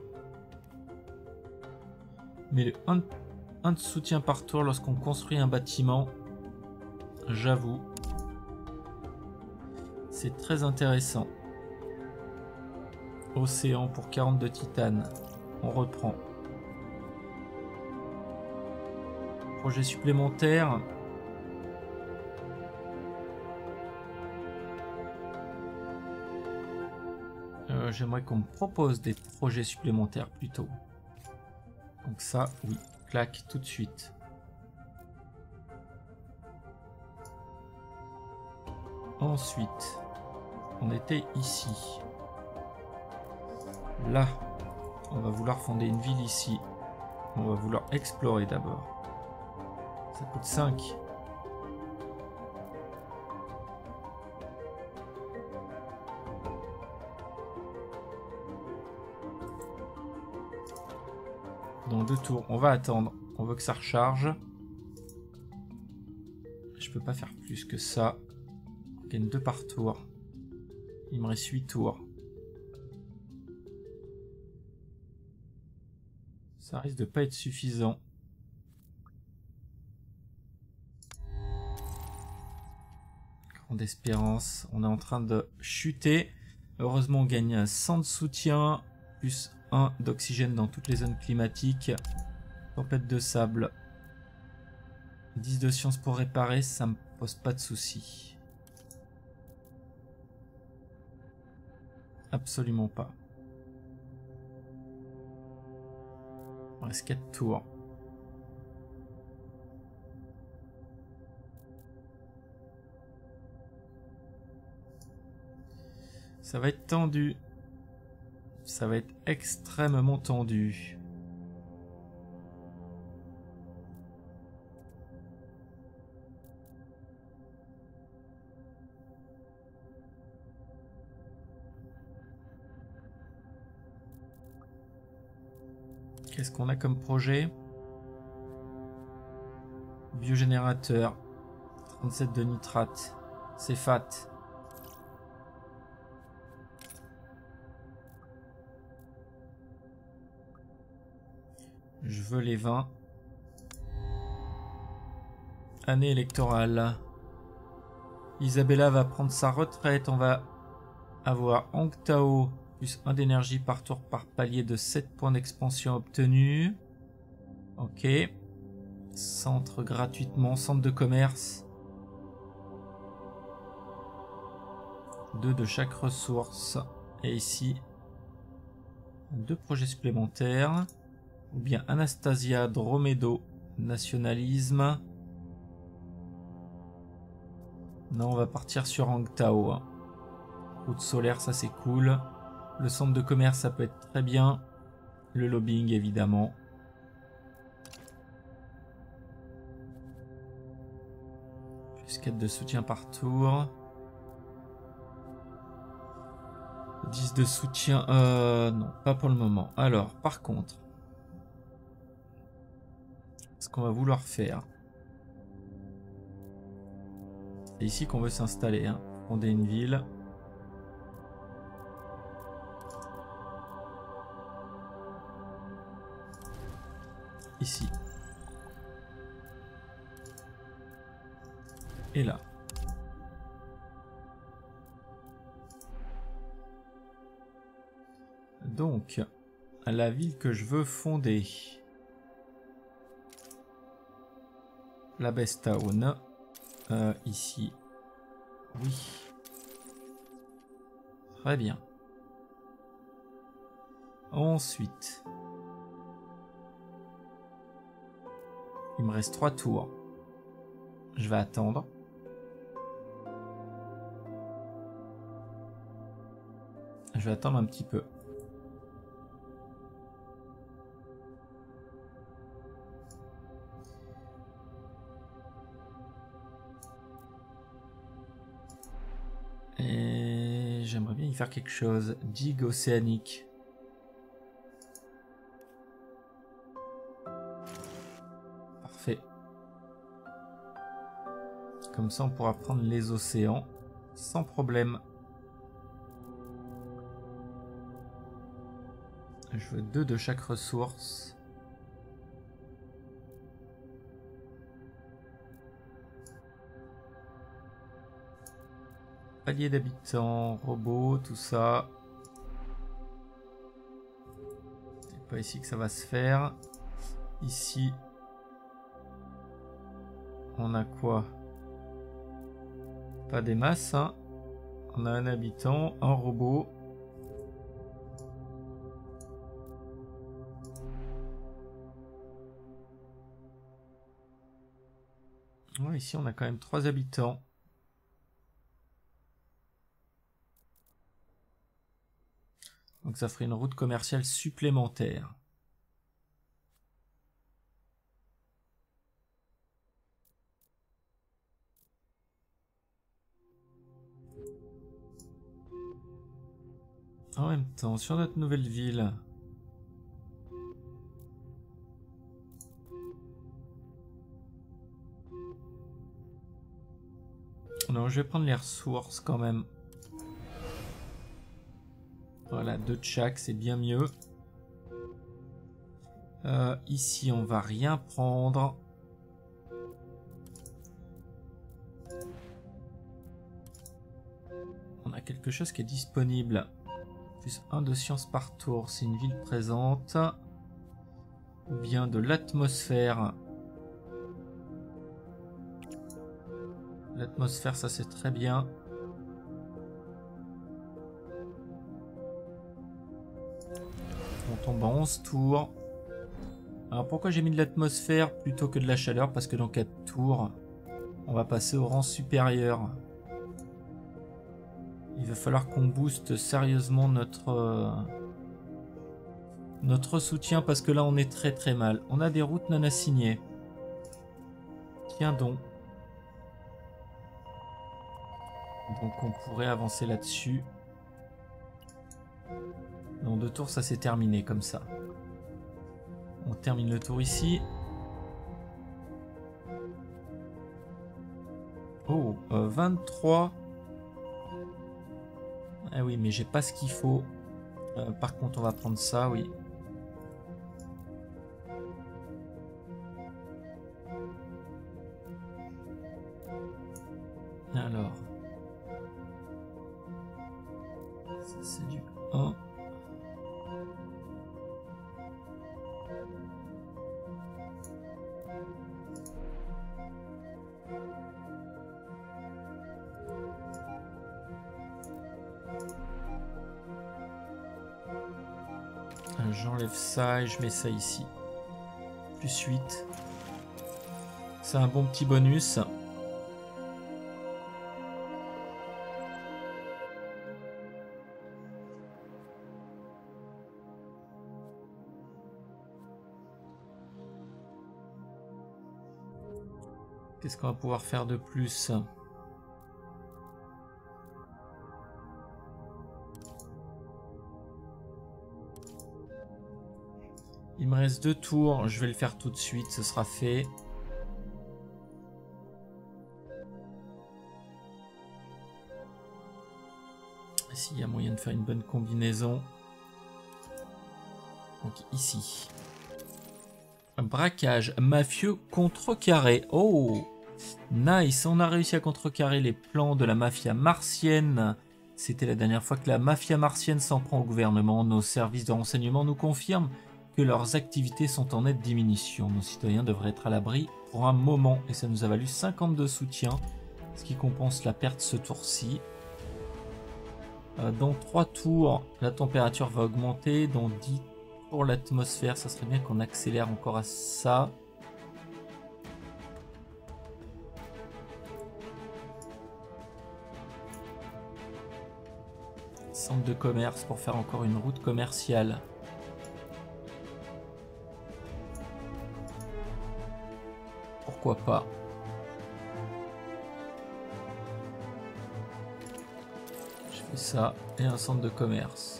Mais le 1 de soutien par tour lorsqu'on construit un bâtiment, j'avoue, c'est très intéressant. Océan pour 40 de titane. On reprend. Projet supplémentaire. J'aimerais qu'on me propose des projets supplémentaires plutôt. Donc ça, oui, claque tout de suite. Ensuite, on était ici. Là, on va vouloir fonder une ville ici. On va vouloir explorer d'abord. Ça coûte 5. Dans 2 tours, on va attendre. On veut que ça recharge. Je peux pas faire plus que ça. On gagne 2 par tour. Il me reste 8 tours. Ça risque de pas être suffisant. Grande espérance. On est en train de chuter. Heureusement, on gagne 100 de soutien. Plus 1 d'oxygène dans toutes les zones climatiques. Tempête de sable. 10 de science pour réparer. Ça me pose pas de soucis. Absolument pas. Il reste 4 tours. Ça va être tendu. Ça va être extrêmement tendu. Qu'est-ce qu'on a comme projet? Biogénérateur. 37 de nitrate. C'est fat. Je veux les 20. Année électorale. Isabella va prendre sa retraite. On va avoir Hang Tao plus 1 d'énergie par tour par palier de 7 points d'expansion obtenus. Ok. Centre gratuitement. Centre de commerce. 2 de chaque ressource. Et ici, 2 projets supplémentaires. Ou bien Anastasia, Dromédo, nationalisme. Non, on va partir sur Hang Tao. Route solaire, ça c'est cool. Le centre de commerce, ça peut être très bien. Le lobbying, évidemment. Plus 4 de soutien par tour. 10 de soutien... non, pas pour le moment. Alors, par contre... ce qu'on va vouloir faire. C'est ici qu'on veut s'installer. Hein. Fonder une ville. Ici. Et là. Donc, la ville que je veux fonder. La Best Town. Ici. Oui. Très bien. Ensuite. Il me reste 3 tours. Je vais attendre. Je vais attendre un petit peu. Et j'aimerais bien y faire quelque chose. Digue océanique. Parfait. Comme ça, on pourra prendre les océans sans problème. Je veux 2 de chaque ressource. Palier d'habitants, robots, tout ça. C'est pas ici que ça va se faire. Ici, on a quoi? Pas des masses, hein. On a un habitant, un robot. Ouais, ici, on a quand même 3 habitants. Donc ça ferait une route commerciale supplémentaire. En même temps, sur notre nouvelle ville, Non, je vais prendre les ressources quand même. Voilà, 2 de chaque, c'est bien mieux. Ici, on va rien prendre. On a quelque chose qui est disponible. Plus 1 de science par tour, c'est une ville présente. Ou bien de l'atmosphère. L'atmosphère, ça c'est très bien. On tombe en 11 tours. Alors pourquoi j'ai mis de l'atmosphère plutôt que de la chaleur? Parce que dans 4 tours, on va passer au rang supérieur. Il va falloir qu'on booste sérieusement notre soutien parce que là on est très très mal. On a des routes non assignées. Tiens donc. Donc on pourrait avancer là-dessus. Dans 2 tours ça s'est terminé comme ça. On termine le tour ici. Oh, 23. Ah oui, mais j'ai pas ce qu'il faut. Par contre, on va prendre ça, oui. Alors. Ça, c'est du 1. J'enlève ça et je mets ça ici. Plus 8. C'est un bon petit bonus. Qu'est-ce qu'on va pouvoir faire de plus ? Il me reste 2 tours, je vais le faire tout de suite, ce sera fait. S'il y a moyen de faire une bonne combinaison. Donc ici. Un braquage mafieux contrecarré. Oh, nice, on a réussi à contrecarrer les plans de la mafia martienne. C'était la dernière fois que la mafia martienne s'en prend au gouvernement. Nos services de renseignement nous confirment que leurs activités sont en nette diminution. Nos citoyens devraient être à l'abri pour un moment et ça nous a valu 52 soutiens, ce qui compense la perte ce tour-ci. Dans 3 tours, la température va augmenter. Dans 10 pour l'atmosphère, ça serait bien qu'on accélère encore à ça. Centre de commerce pour faire encore une route commerciale. Pourquoi pas? Je fais ça et un centre de commerce.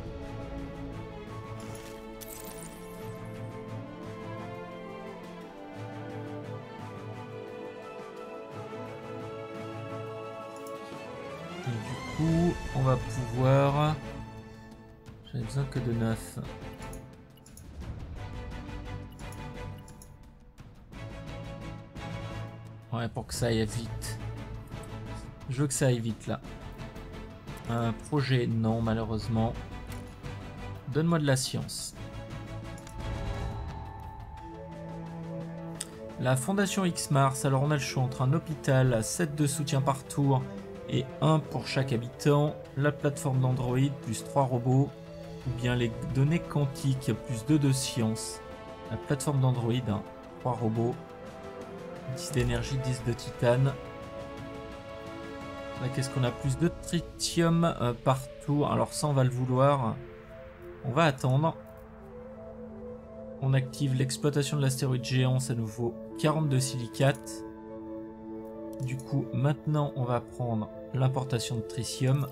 Et du coup, on va pouvoir... J'avais besoin que de 9. Ouais, pour que ça aille vite. Je veux que ça aille vite là. Un projet, non, malheureusement. Donne-moi de la science. La Fondation X-Mars, alors on a le choix entre un hôpital, 7 de soutien par tour et 1 pour chaque habitant. La plateforme d'Android, plus 3 robots. Ou bien les données quantiques, plus 2 de science. La plateforme d'Android, 3 robots. 10 d'énergie, 10 de titane. Là, qu'est-ce qu'on a? Plus de tritium partout. Alors ça, on va le vouloir. On va attendre. On active l'exploitation de l'astéroïde géant. Ça nous vaut 42 silicates. Du coup, maintenant, on va prendre l'importation de tritium.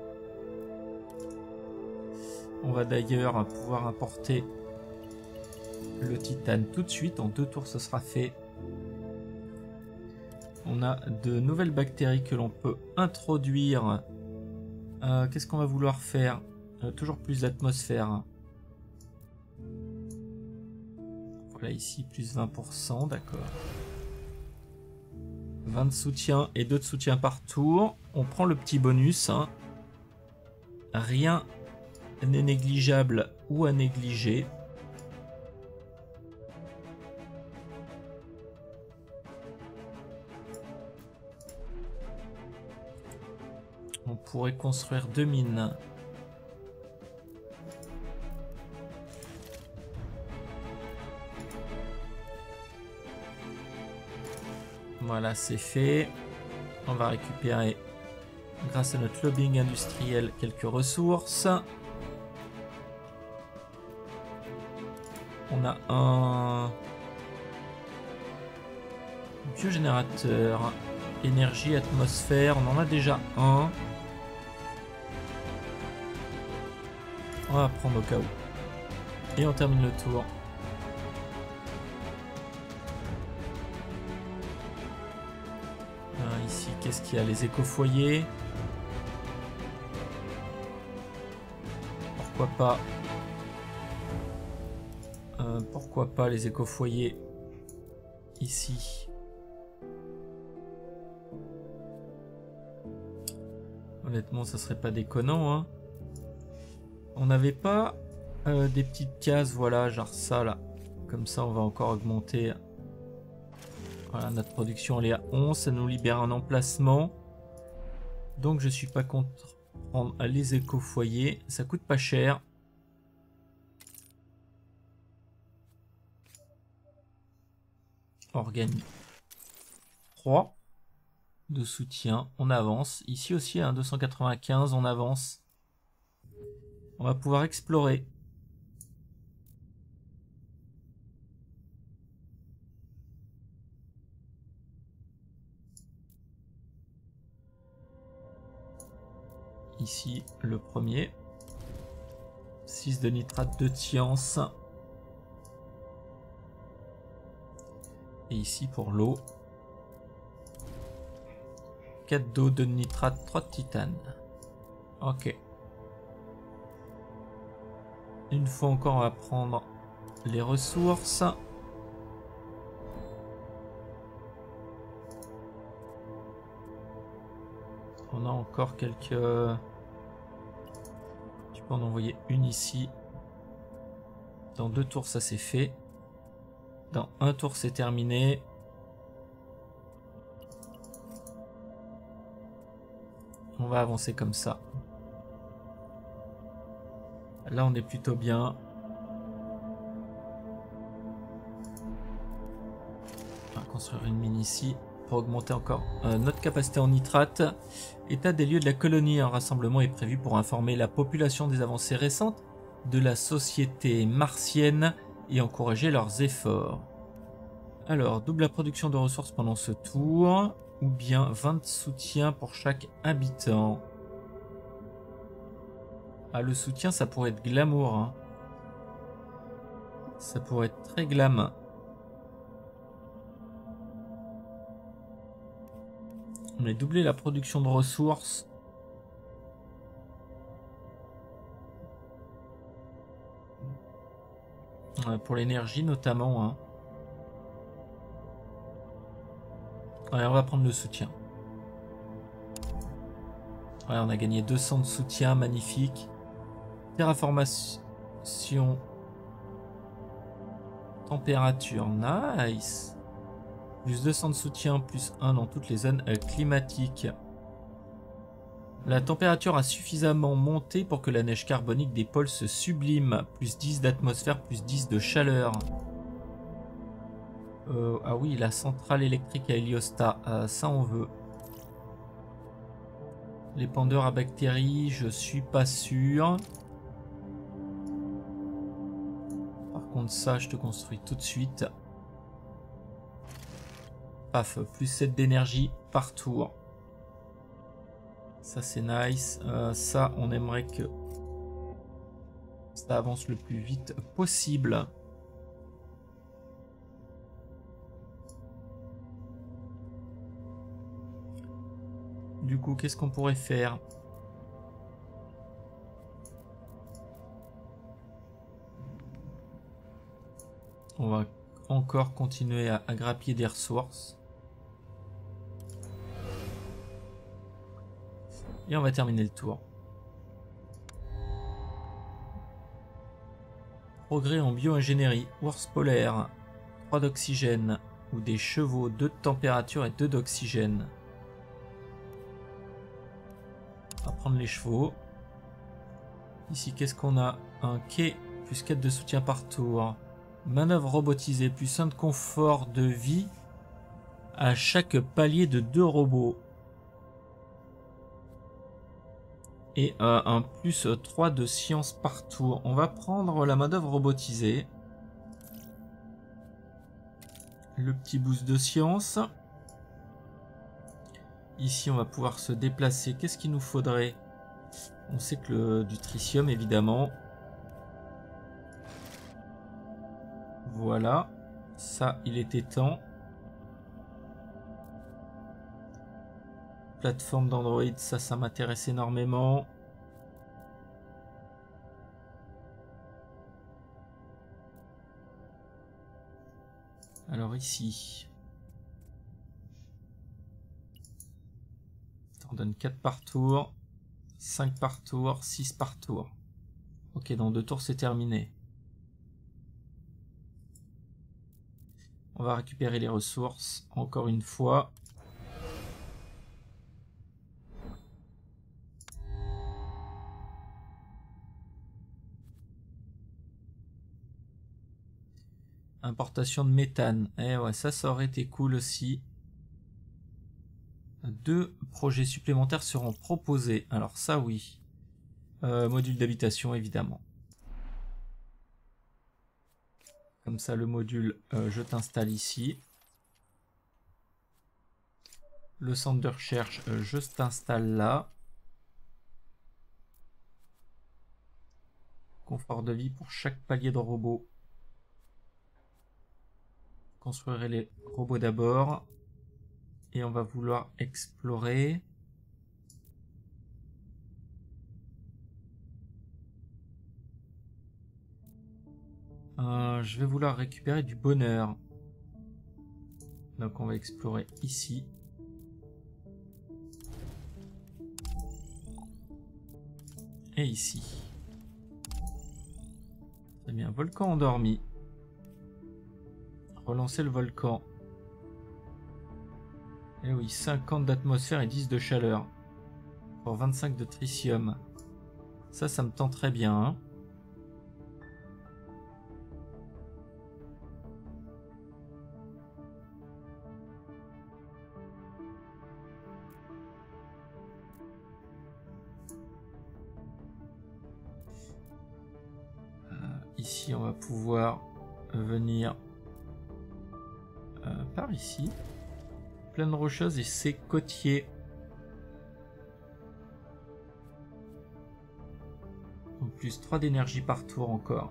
On va d'ailleurs pouvoir importer le titane tout de suite. En 2 tours, ce sera fait. On a de nouvelles bactéries que l'on peut introduire. Qu'est-ce qu'on va vouloir faire? Toujours plus d'atmosphère. Voilà, ici, plus 20%, d'accord. 20 de soutien et 2 de soutien par tour. On prend le petit bonus. Hein. Rien n'est négligeable ou à négliger. On pourrait construire 2 mines. Voilà, c'est fait. On va récupérer, grâce à notre lobbying industriel, quelques ressources. On a un biogénérateur, énergie, atmosphère. On en a déjà un. On va prendre au cas où. Et on termine le tour. Ici, qu'est-ce qu'il y a? Les éco-foyers. Pourquoi pas les éco-foyers ici. Honnêtement, ça serait pas déconnant. Hein. On n'avait pas des petites cases, voilà, genre ça là. Comme ça, on va encore augmenter. Voilà, notre production elle est à 11, ça nous libère un emplacement. Donc je suis pas contre prendre les éco-foyers, ça coûte pas cher. Organique. 3 de soutien, on avance. Ici aussi, hein, 295, on avance. On va pouvoir explorer. Ici, le premier. 6 de nitrate de science. Et ici, pour l'eau. 4 d'eau, 2 de nitrate, 3 de titane. Ok. Une fois encore, on va prendre les ressources. On a encore quelques... Tu peux en envoyer une ici. Dans 2 tours, ça c'est fait. Dans 1 tour, c'est terminé. On va avancer comme ça. Là, on est plutôt bien. On va construire une mine ici pour augmenter encore notre capacité en nitrate. État des lieux de la colonie. Un rassemblement est prévu pour informer la population des avancées récentes de la société martienne et encourager leurs efforts. Alors, double la production de ressources pendant ce tour, ou bien 20 de soutien pour chaque habitant. Ah, le soutien, ça pourrait être glamour. Hein. Ça pourrait être très glam. On a doublé la production de ressources. Pour l'énergie notamment. Hein. Ouais, on va prendre le soutien. Ouais, on a gagné 200 de soutien, magnifique. Terraformation. Température, nice. Plus 200 de soutien, plus 1 dans toutes les zones climatiques. La température a suffisamment monté pour que la neige carbonique des pôles se sublime. Plus 10 d'atmosphère, plus 10 de chaleur. Ah oui, la centrale électrique à héliostat, ça on veut. L'épandeur à bactéries, je suis pas sûr. Par contre ça, je te construis tout de suite. Paf, plus 7 d'énergie par tour. Ça c'est nice. Ça, on aimerait que ça avance le plus vite possible. du coup, qu'est-ce qu'on pourrait faire? On va encore continuer à grappiller des ressources. Et on va terminer le tour. Progrès en bio-ingénierie. Ours polaire. 3 d'oxygène. Ou des chevaux. 2 de température et 2 d'oxygène. On va prendre les chevaux. Ici, qu'est-ce qu'on a? Un quai plus 4 de soutien par tour. Manœuvre robotisée plus 1 de confort de vie à chaque palier de 2 robots. Et un plus 3 de science par tour. On va prendre la manœuvre robotisée. Le petit boost de science. Ici, on va pouvoir se déplacer. Qu'est-ce qu'il nous faudrait? On sait que du tritium, évidemment. Voilà. Ça, il était temps. Plateforme d'Android, ça m'intéresse énormément. Alors ici, on donne 4 par tour, 5 par tour, 6 par tour. Ok, dans 2 tours c'est terminé. On va récupérer les ressources, encore une fois. Importation de méthane. Eh ouais, ça aurait été cool aussi. 2 projets supplémentaires seront proposés. Alors ça, oui. Module d'habitation, évidemment. Comme ça, le module, je t'installe ici. Le centre de recherche, je t'installe là. Confort de vie pour chaque palier de robot. Construire les robots d'abord. Et on va vouloir explorer. Je vais vouloir récupérer du bonheur. Donc on va explorer ici. Et ici. Très bien, volcan endormi. Relancer le volcan. Et oui, 50 d'atmosphère et 10 de chaleur. Pour 25 de tritium. Ça me tend très bien. Hein. Ici, on va pouvoir venir par ici. Plaine rocheuse et c'est côtier. En plus 3 d'énergie par tour encore.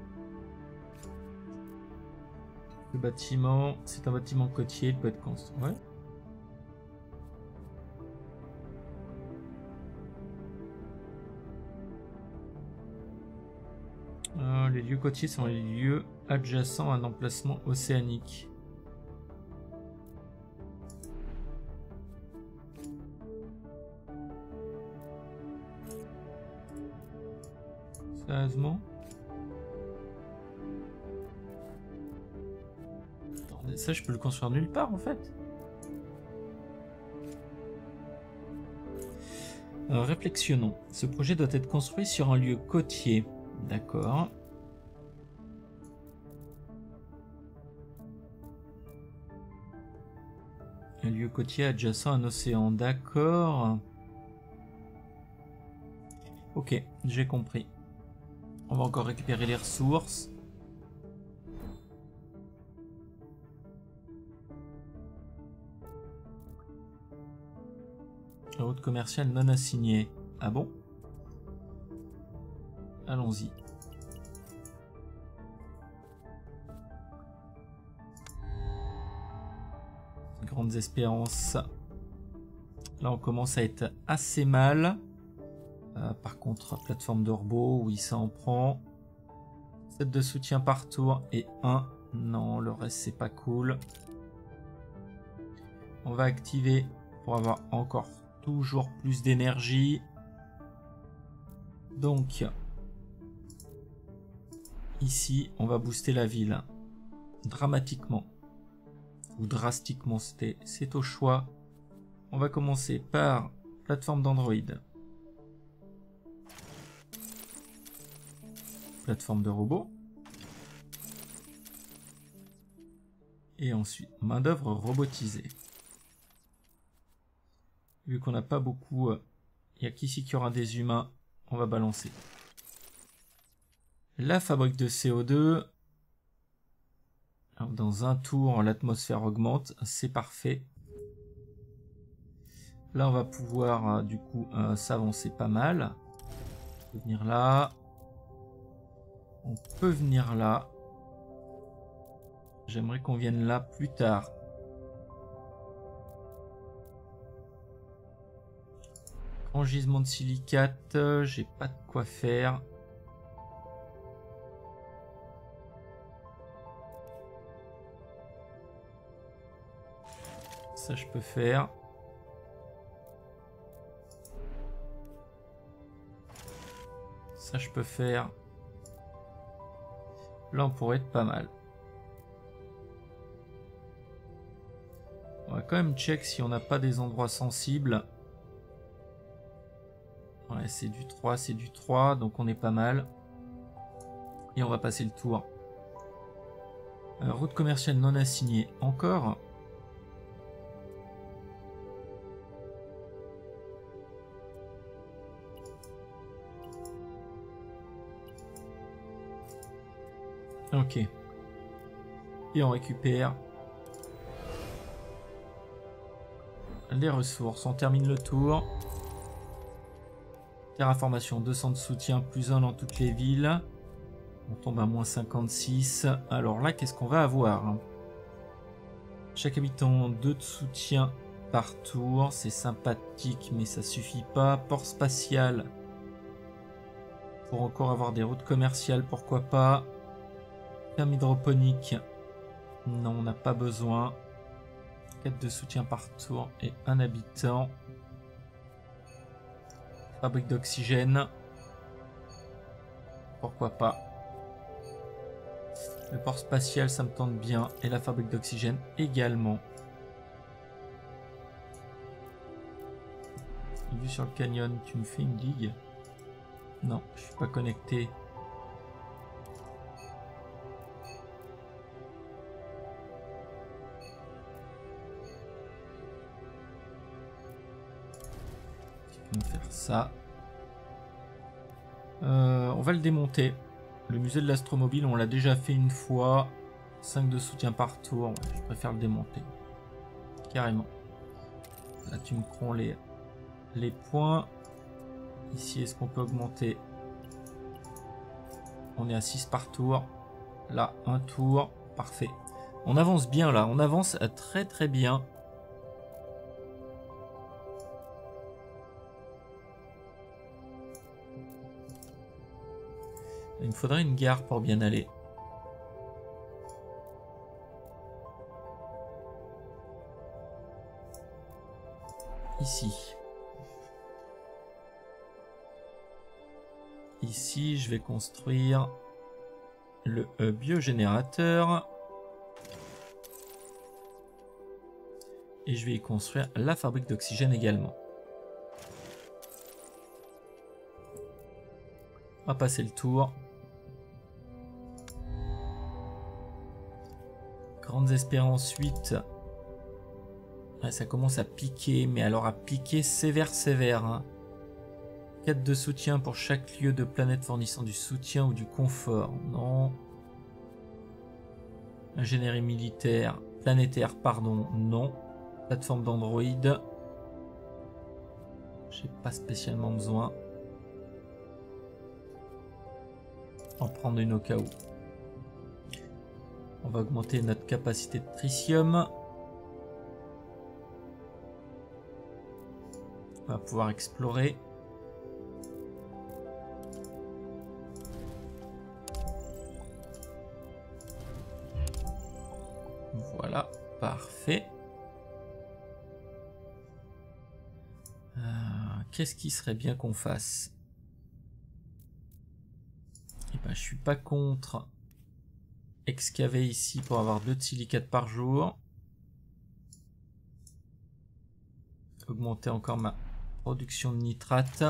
Le bâtiment, c'est un bâtiment côtier, il peut être construit. Ouais. Les lieux côtiers sont les lieux adjacents à un emplacement océanique. Sérieusement? Attendez, ça je peux le construire nulle part en fait. Réflexionnons. Ce projet doit être construit sur un lieu côtier. D'accord. Un lieu côtier adjacent à un océan. D'accord. Ok, j'ai compris. On va encore récupérer les ressources. Route commerciale non assignée. Ah bon? Allons-y. Grandes espérances. Là, on commence à être assez mal. Par contre, plateforme de robot, oui, ça en prend. 7 de soutien par tour et 1. Non, le reste, c'est pas cool. On va activer pour avoir encore toujours plus d'énergie. Donc, ici, on va booster la ville. Dramatiquement. Ou drastiquement, c'est au choix. On va commencer par plateforme d'Android. Plateforme de robot. Et ensuite, main d'œuvre robotisée. Vu qu'on n'a pas beaucoup, il n'y a qu'ici qu'il y aura des humains, on va balancer. La fabrique de CO2. Alors, dans un tour, l'atmosphère augmente, c'est parfait. Là, on va pouvoir du coup s'avancer pas mal. On peut venir là. On peut venir là. J'aimerais qu'on vienne là plus tard. Grand gisement de silicate, j'ai pas de quoi faire. Ça, je peux faire. Ça, je peux faire. Là, on pourrait être pas mal. On va quand même check si on n'a pas des endroits sensibles. Ouais, c'est du 3, c'est du 3, donc on est pas mal. Et on va passer le tour. Route commerciale non assignée encore. Ok. Et on récupère les ressources. On termine le tour. Terraformation, 200 de soutien, plus 1 dans toutes les villes. On tombe à moins 56. Alors là, qu'est-ce qu'on va avoir? Chaque habitant, 2 de soutien par tour. C'est sympathique, mais ça suffit pas. Port spatial. Pour encore avoir des routes commerciales, pourquoi pas. Ferme hydroponique. Non, on n'a pas besoin. 4 de soutien par tour et 1 habitant. Fabrique d'oxygène. Pourquoi pas. Le port spatial, ça me tente bien. Et la fabrique d'oxygène également. Vue sur le canyon, tu me fais une ligue? Non, je suis pas connecté. Faire ça. On va le démonter. Le musée de l'astromobile, on l'a déjà fait une fois. 5 de soutien par tour. Ouais, je préfère le démonter. Carrément. Là, tu me prends les points. Ici, est-ce qu'on peut augmenter? On est à 6 par tour. Là, un tour. Parfait. On avance bien là. On avance très très bien. Il me faudrait une gare pour bien aller. Ici. Ici, je vais construire le biogénérateur. Et je vais y construire la fabrique d'oxygène également. On va passer le tour. Grandes espérances 8. Ouais, ça commence à piquer, mais alors à piquer sévère, hein. 4 de soutien pour chaque lieu de planète fournissant du soutien ou du confort. Non. Ingénierie militaire, planétaire, pardon, non. Plateforme d'Android. J'ai pas spécialement besoin. En prendre une au cas où. On va augmenter notre capacité de tritium. On va pouvoir explorer. Voilà, parfait. Qu'est-ce qui serait bien qu'on fasse? Eh ben, je suis pas contre excaver ici pour avoir 2 de silicate par jour. Augmenter encore ma production de nitrate.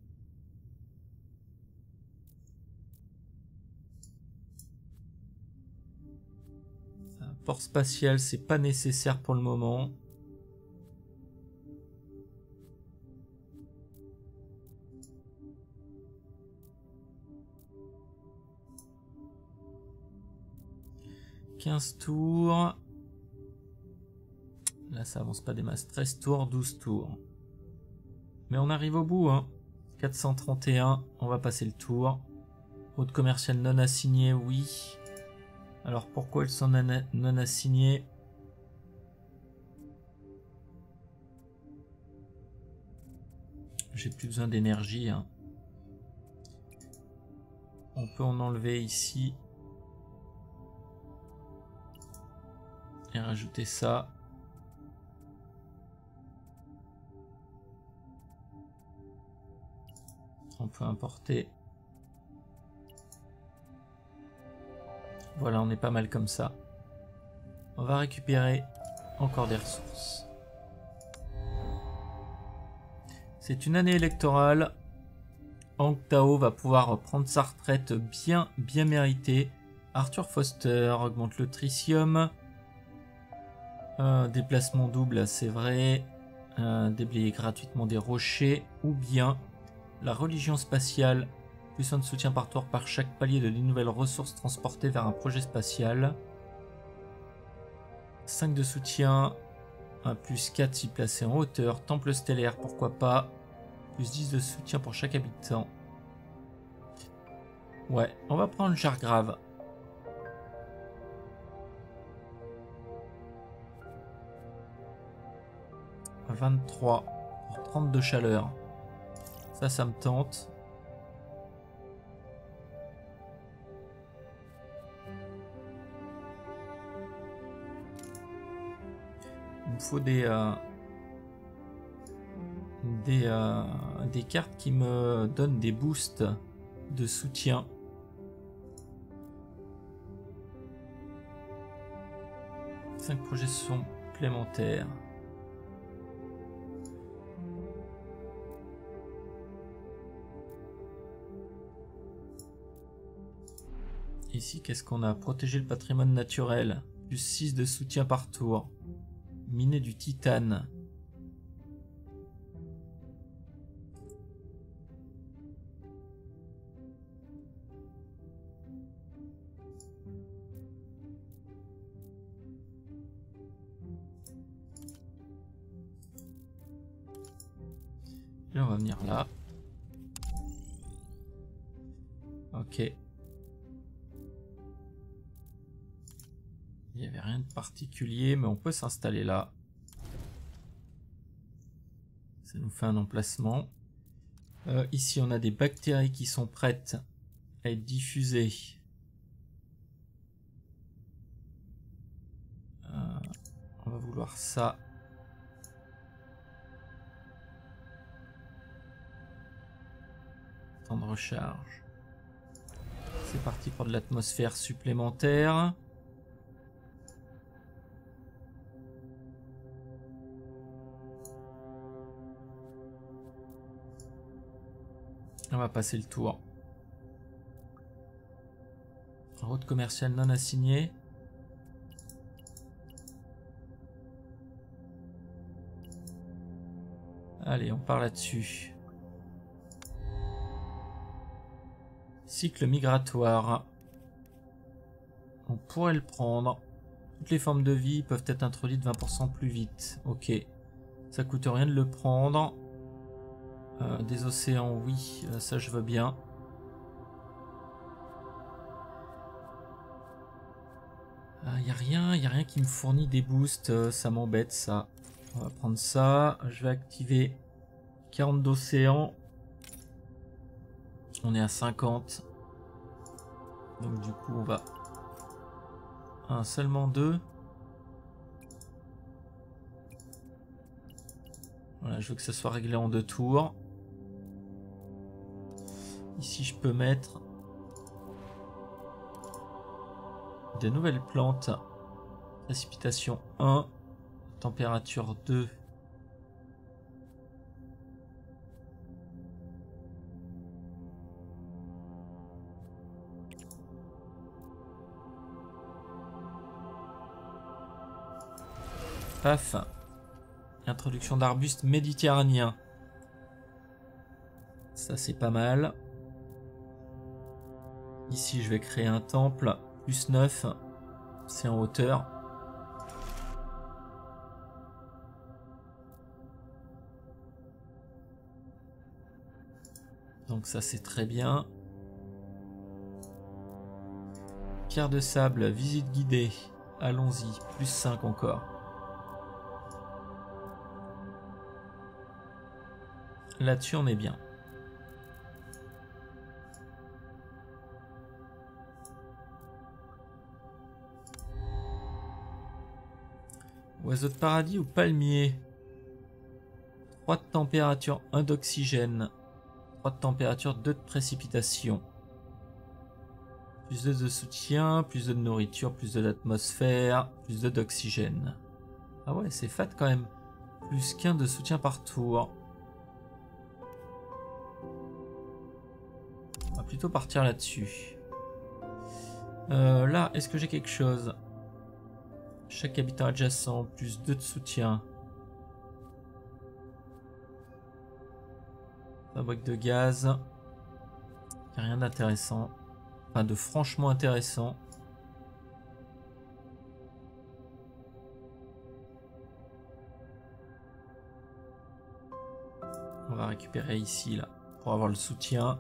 Un port spatial, c'est pas nécessaire pour le moment. Tours. Là, ça avance pas des masses. 13 tours, 12 tours. Mais on arrive au bout, hein. 431, on va passer le tour. Route commerciale non assignée, oui. Alors, pourquoi elles sont non assignées? J'ai plus besoin d'énergie, hein. On peut en enlever ici. Et rajouter ça. On peut importer. Voilà, on est pas mal comme ça. On va récupérer encore des ressources. C'est une année électorale. Hank Tao va pouvoir prendre sa retraite bien méritée. Arthur Foster augmente le tritium. Déplacement double, c'est vrai. Déblayer gratuitement des rochers. Ou bien la religion spatiale. Plus 1 de soutien par tour par chaque palier de nouvelles ressources transportées vers un projet spatial. 5 de soutien. Un plus 4 si placé en hauteur. Temple stellaire, pourquoi pas. Plus 10 de soutien pour chaque habitant. Ouais, on va prendre le Jargrave. « 23 pour 30 de chaleur. » Ça me tente. Il me faut des cartes qui me donnent des boosts de soutien. « 5 projets supplémentaires. » Ici, qu'est-ce qu'on a? Protéger le patrimoine naturel. Plus 6 de soutien par tour. Miner du titane. Et on va venir là. Ok. Il n'y avait rien de particulier, mais on peut s'installer là. Ça nous fait un emplacement. Ici, on a des bactéries qui sont prêtes à être diffusées. On va vouloir ça. Temps de recharge. C'est parti pour de l'atmosphère supplémentaire. On va passer le tour. Route commerciale non assignée. Allez, on part là-dessus. Cycle migratoire. On pourrait le prendre. Toutes les formes de vie peuvent être introduites 20% plus vite. Ok. Ça coûte rien de le prendre. Des océans, oui. Ça, je veux bien. Y a rien qui me fournit des boosts. Ça m'embête, ça. On va prendre ça. Je vais activer 40 d'océan. On est à 50. Donc du coup on va... seulement 2. Voilà, je veux que ça soit réglé en 2 tours. Ici je peux mettre des nouvelles plantes. Précipitation 1. Température 2. Paf. Introduction d'arbustes méditerranéens. Ça c'est pas mal. Ici je vais créer un temple. Plus 9. C'est en hauteur. Donc ça c'est très bien. Pierre de sable, visite guidée. Allons-y, plus 5 encore. Là-dessus on est bien. Oiseau de paradis ou palmier? 3 de température, 1 d'oxygène. 3 de température, 2 de précipitation. Plus 2 de soutien, plus 2 de nourriture, plus 2 d'atmosphère, plus 2 d'oxygène. Ah ouais, c'est fat quand même. Plus qu'un de soutien par tour. On va plutôt partir là-dessus. Là, est-ce que j'ai quelque chose? Chaque habitant adjacent, plus 2 de soutien. Fabrique de gaz. Rien d'intéressant. Enfin, de franchement intéressant. On va récupérer ici, là, pour avoir le soutien.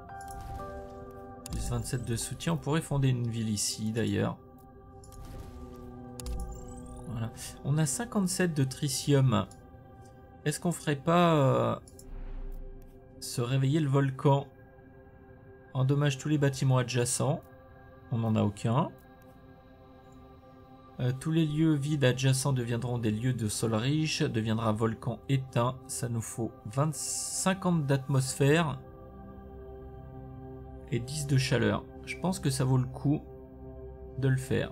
Plus 27 de soutien. On pourrait fonder une ville ici, d'ailleurs. Voilà. On a 57 de tritium. Est-ce qu'on ferait pas se réveiller le volcan? Endommage tous les bâtiments adjacents. On n'en a aucun. Tous les lieux vides adjacents deviendront des lieux de sol riche. Deviendra volcan éteint. Ça nous faut 50 d'atmosphère. Et 10 de chaleur. Je pense que ça vaut le coup de le faire.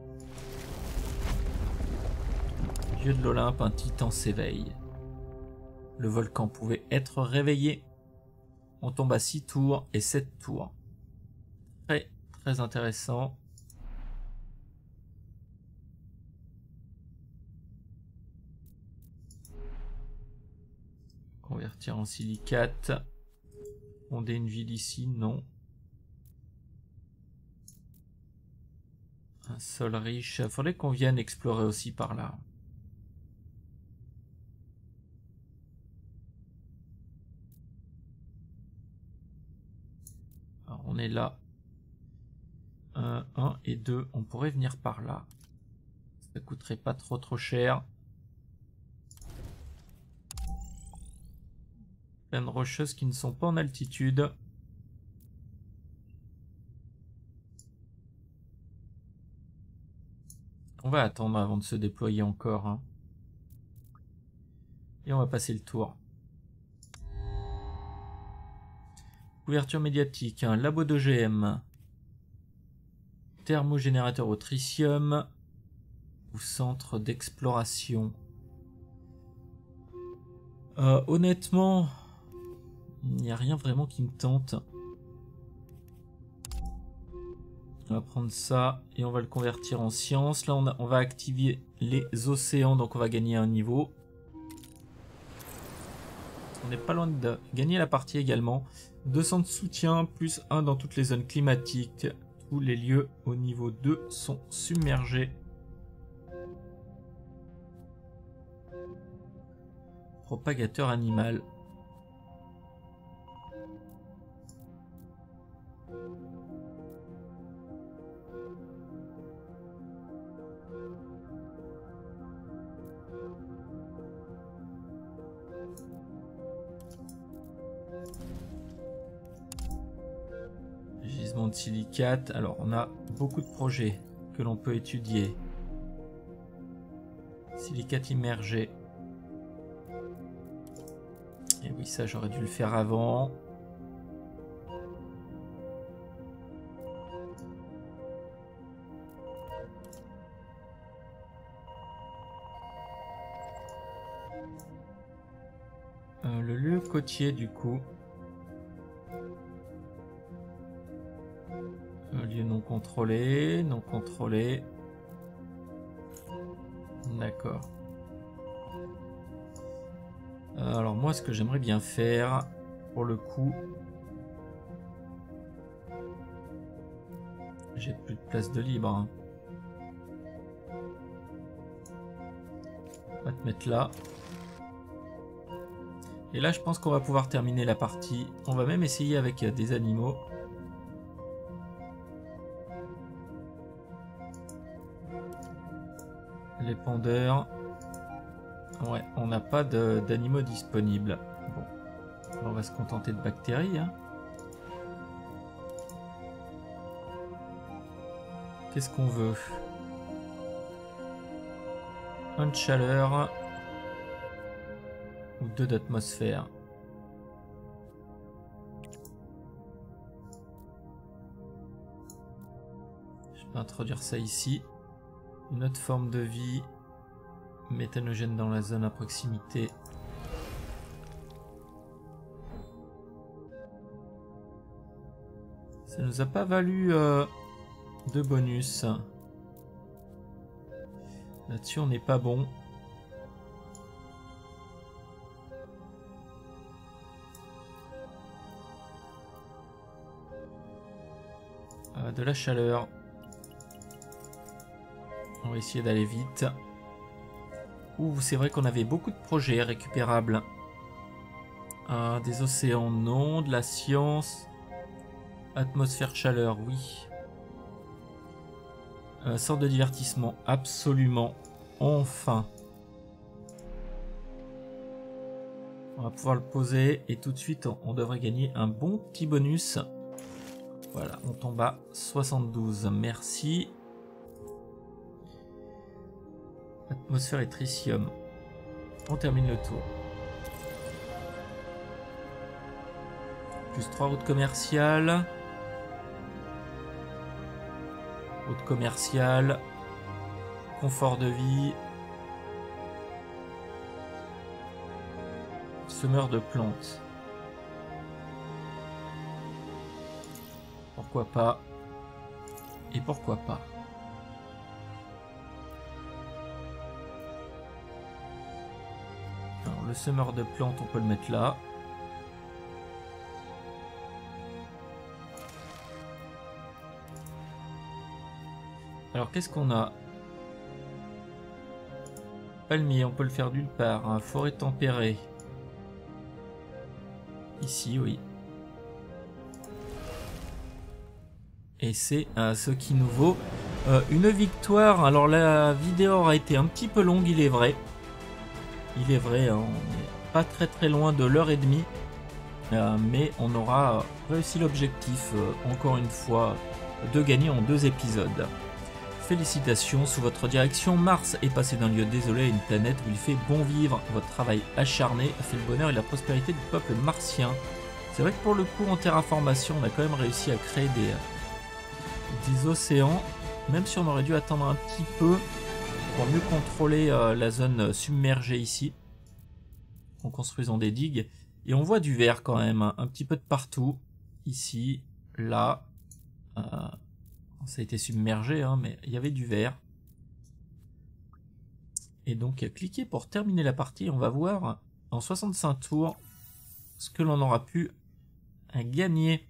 Dieu de l'Olympe, un titan s'éveille. Le volcan pouvait être réveillé. On tombe à 6 tours et 7 tours. Très, très intéressant. Convertir en silicate. Fonder une ville ici, non. Un sol riche. Faudrait qu'on vienne explorer aussi par là. Alors, on est là. 1 et 2. On pourrait venir par là. Ça coûterait pas trop cher. Plein de rocheuses qui ne sont pas en altitude. On va attendre avant de se déployer encore. Hein. Et on va passer le tour. Couverture médiatique, un labo d'OGM. Thermogénérateur au tritium. Ou centre d'exploration. Honnêtement, il n'y a rien vraiment qui me tente. On va prendre ça et on va le convertir en science. Là, on va activer les océans, donc on va gagner un niveau. On n'est pas loin de gagner la partie également. 200 de soutien, plus 1 dans toutes les zones climatiques. Tous les lieux au niveau 2 sont submergés. Propagateur animal. gisement de silicate. Alors, on a beaucoup de projets que l'on peut étudier. Silicate immergé. Et oui, ça, j'aurais dû le faire avant. Le lieu côtier, du coup. Un lieu non contrôlé, non contrôlé. D'accord. Alors moi, ce que j'aimerais bien faire, pour le coup, j'ai plus de place de libre. Hein. On va te mettre là. Et là, je pense qu'on va pouvoir terminer la partie. On va même essayer avec des animaux. Les pondeurs. Ouais, on n'a pas d'animaux disponibles. Bon, on va se contenter de bactéries. Hein. Qu'est-ce qu'on veut? Un de chaleur ou 2 d'atmosphère. Je vais introduire ça ici. Une autre forme de vie. Méthanogène dans la zone à proximité. Ça nous a pas valu de bonus. Là-dessus, on n'est pas bon. De la chaleur. On va essayer d'aller vite. Ouh, c'est vrai qu'on avait beaucoup de projets récupérables. Des océans, non. De la science. Atmosphère, chaleur, oui. Sorte de divertissement, absolument. Enfin. On va pouvoir le poser et tout de suite, on devrait gagner un bon petit bonus. Voilà, on tombe à 72. Merci. Atmosphère et tritium. On termine le tour. Plus 3 routes commerciales. Route commerciale. Confort de vie. Semeur de plantes. Pourquoi pas? Et pourquoi pas? Alors, le semeur de plantes, on peut le mettre là. Alors, qu'est-ce qu'on a? Palmier, on peut le faire d'une part. Hein. Forêt tempérée. Ici, oui. Et c'est ce qui nous vaut une victoire. Alors, la vidéo aura été un petit peu longue, il est vrai. Il est vrai, hein, on n'est pas très loin de l'heure et demie. Mais on aura réussi l'objectif, encore une fois, de gagner en 2 épisodes. Félicitations, sous votre direction, Mars est passé d'un lieu désolé à une planète où il fait bon vivre. Votre travail acharné a fait le bonheur et la prospérité du peuple martien. C'est vrai que pour le coup, en terraformation, on a quand même réussi à créer des océans, même si on aurait dû attendre un petit peu pour mieux contrôler la zone submergée ici, en construisant des digues. Et on voit du vert quand même, un petit peu de partout, ici, là. Ça a été submergé, hein, mais il y avait du vert. Et donc, cliquez pour terminer la partie. On va voir en 65 tours ce que l'on aura pu gagner.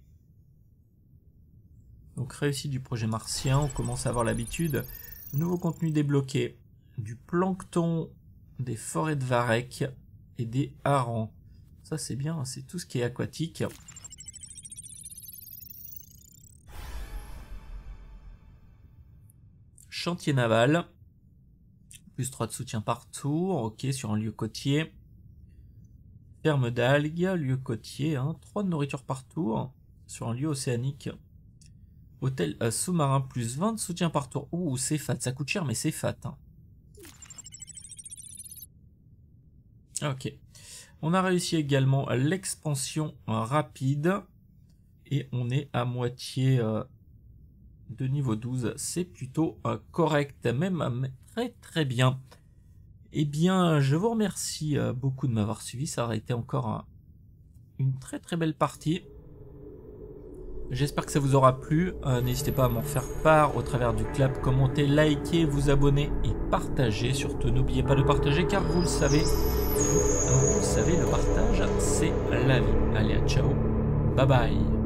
Donc, réussite du projet martien. On commence à avoir l'habitude. Nouveau contenu débloqué. Du plancton, des forêts de varech et des harengs. Ça, c'est bien. C'est tout ce qui est aquatique. Chantier naval, plus 3 de soutien par tour, ok, sur un lieu côtier. Ferme d'algues, lieu côtier, hein, 3 de nourriture par tour, sur un lieu océanique. Hôtel sous-marin plus 20 de soutien par tour. Ouh, c'est fat. Ça coûte cher, mais c'est fat. Hein. Ok. On a réussi également l'expansion rapide. Et on est à moitié de niveau 12. C'est plutôt correct. Même très très bien. Eh bien, je vous remercie beaucoup de m'avoir suivi. Ça aurait été encore une très très belle partie. J'espère que ça vous aura plu. N'hésitez pas à m'en faire part au travers du clap, commenter, liker, vous abonner et partager. Surtout, n'oubliez pas de partager car vous le savez, le partage, c'est la vie. Allez, ciao, bye bye.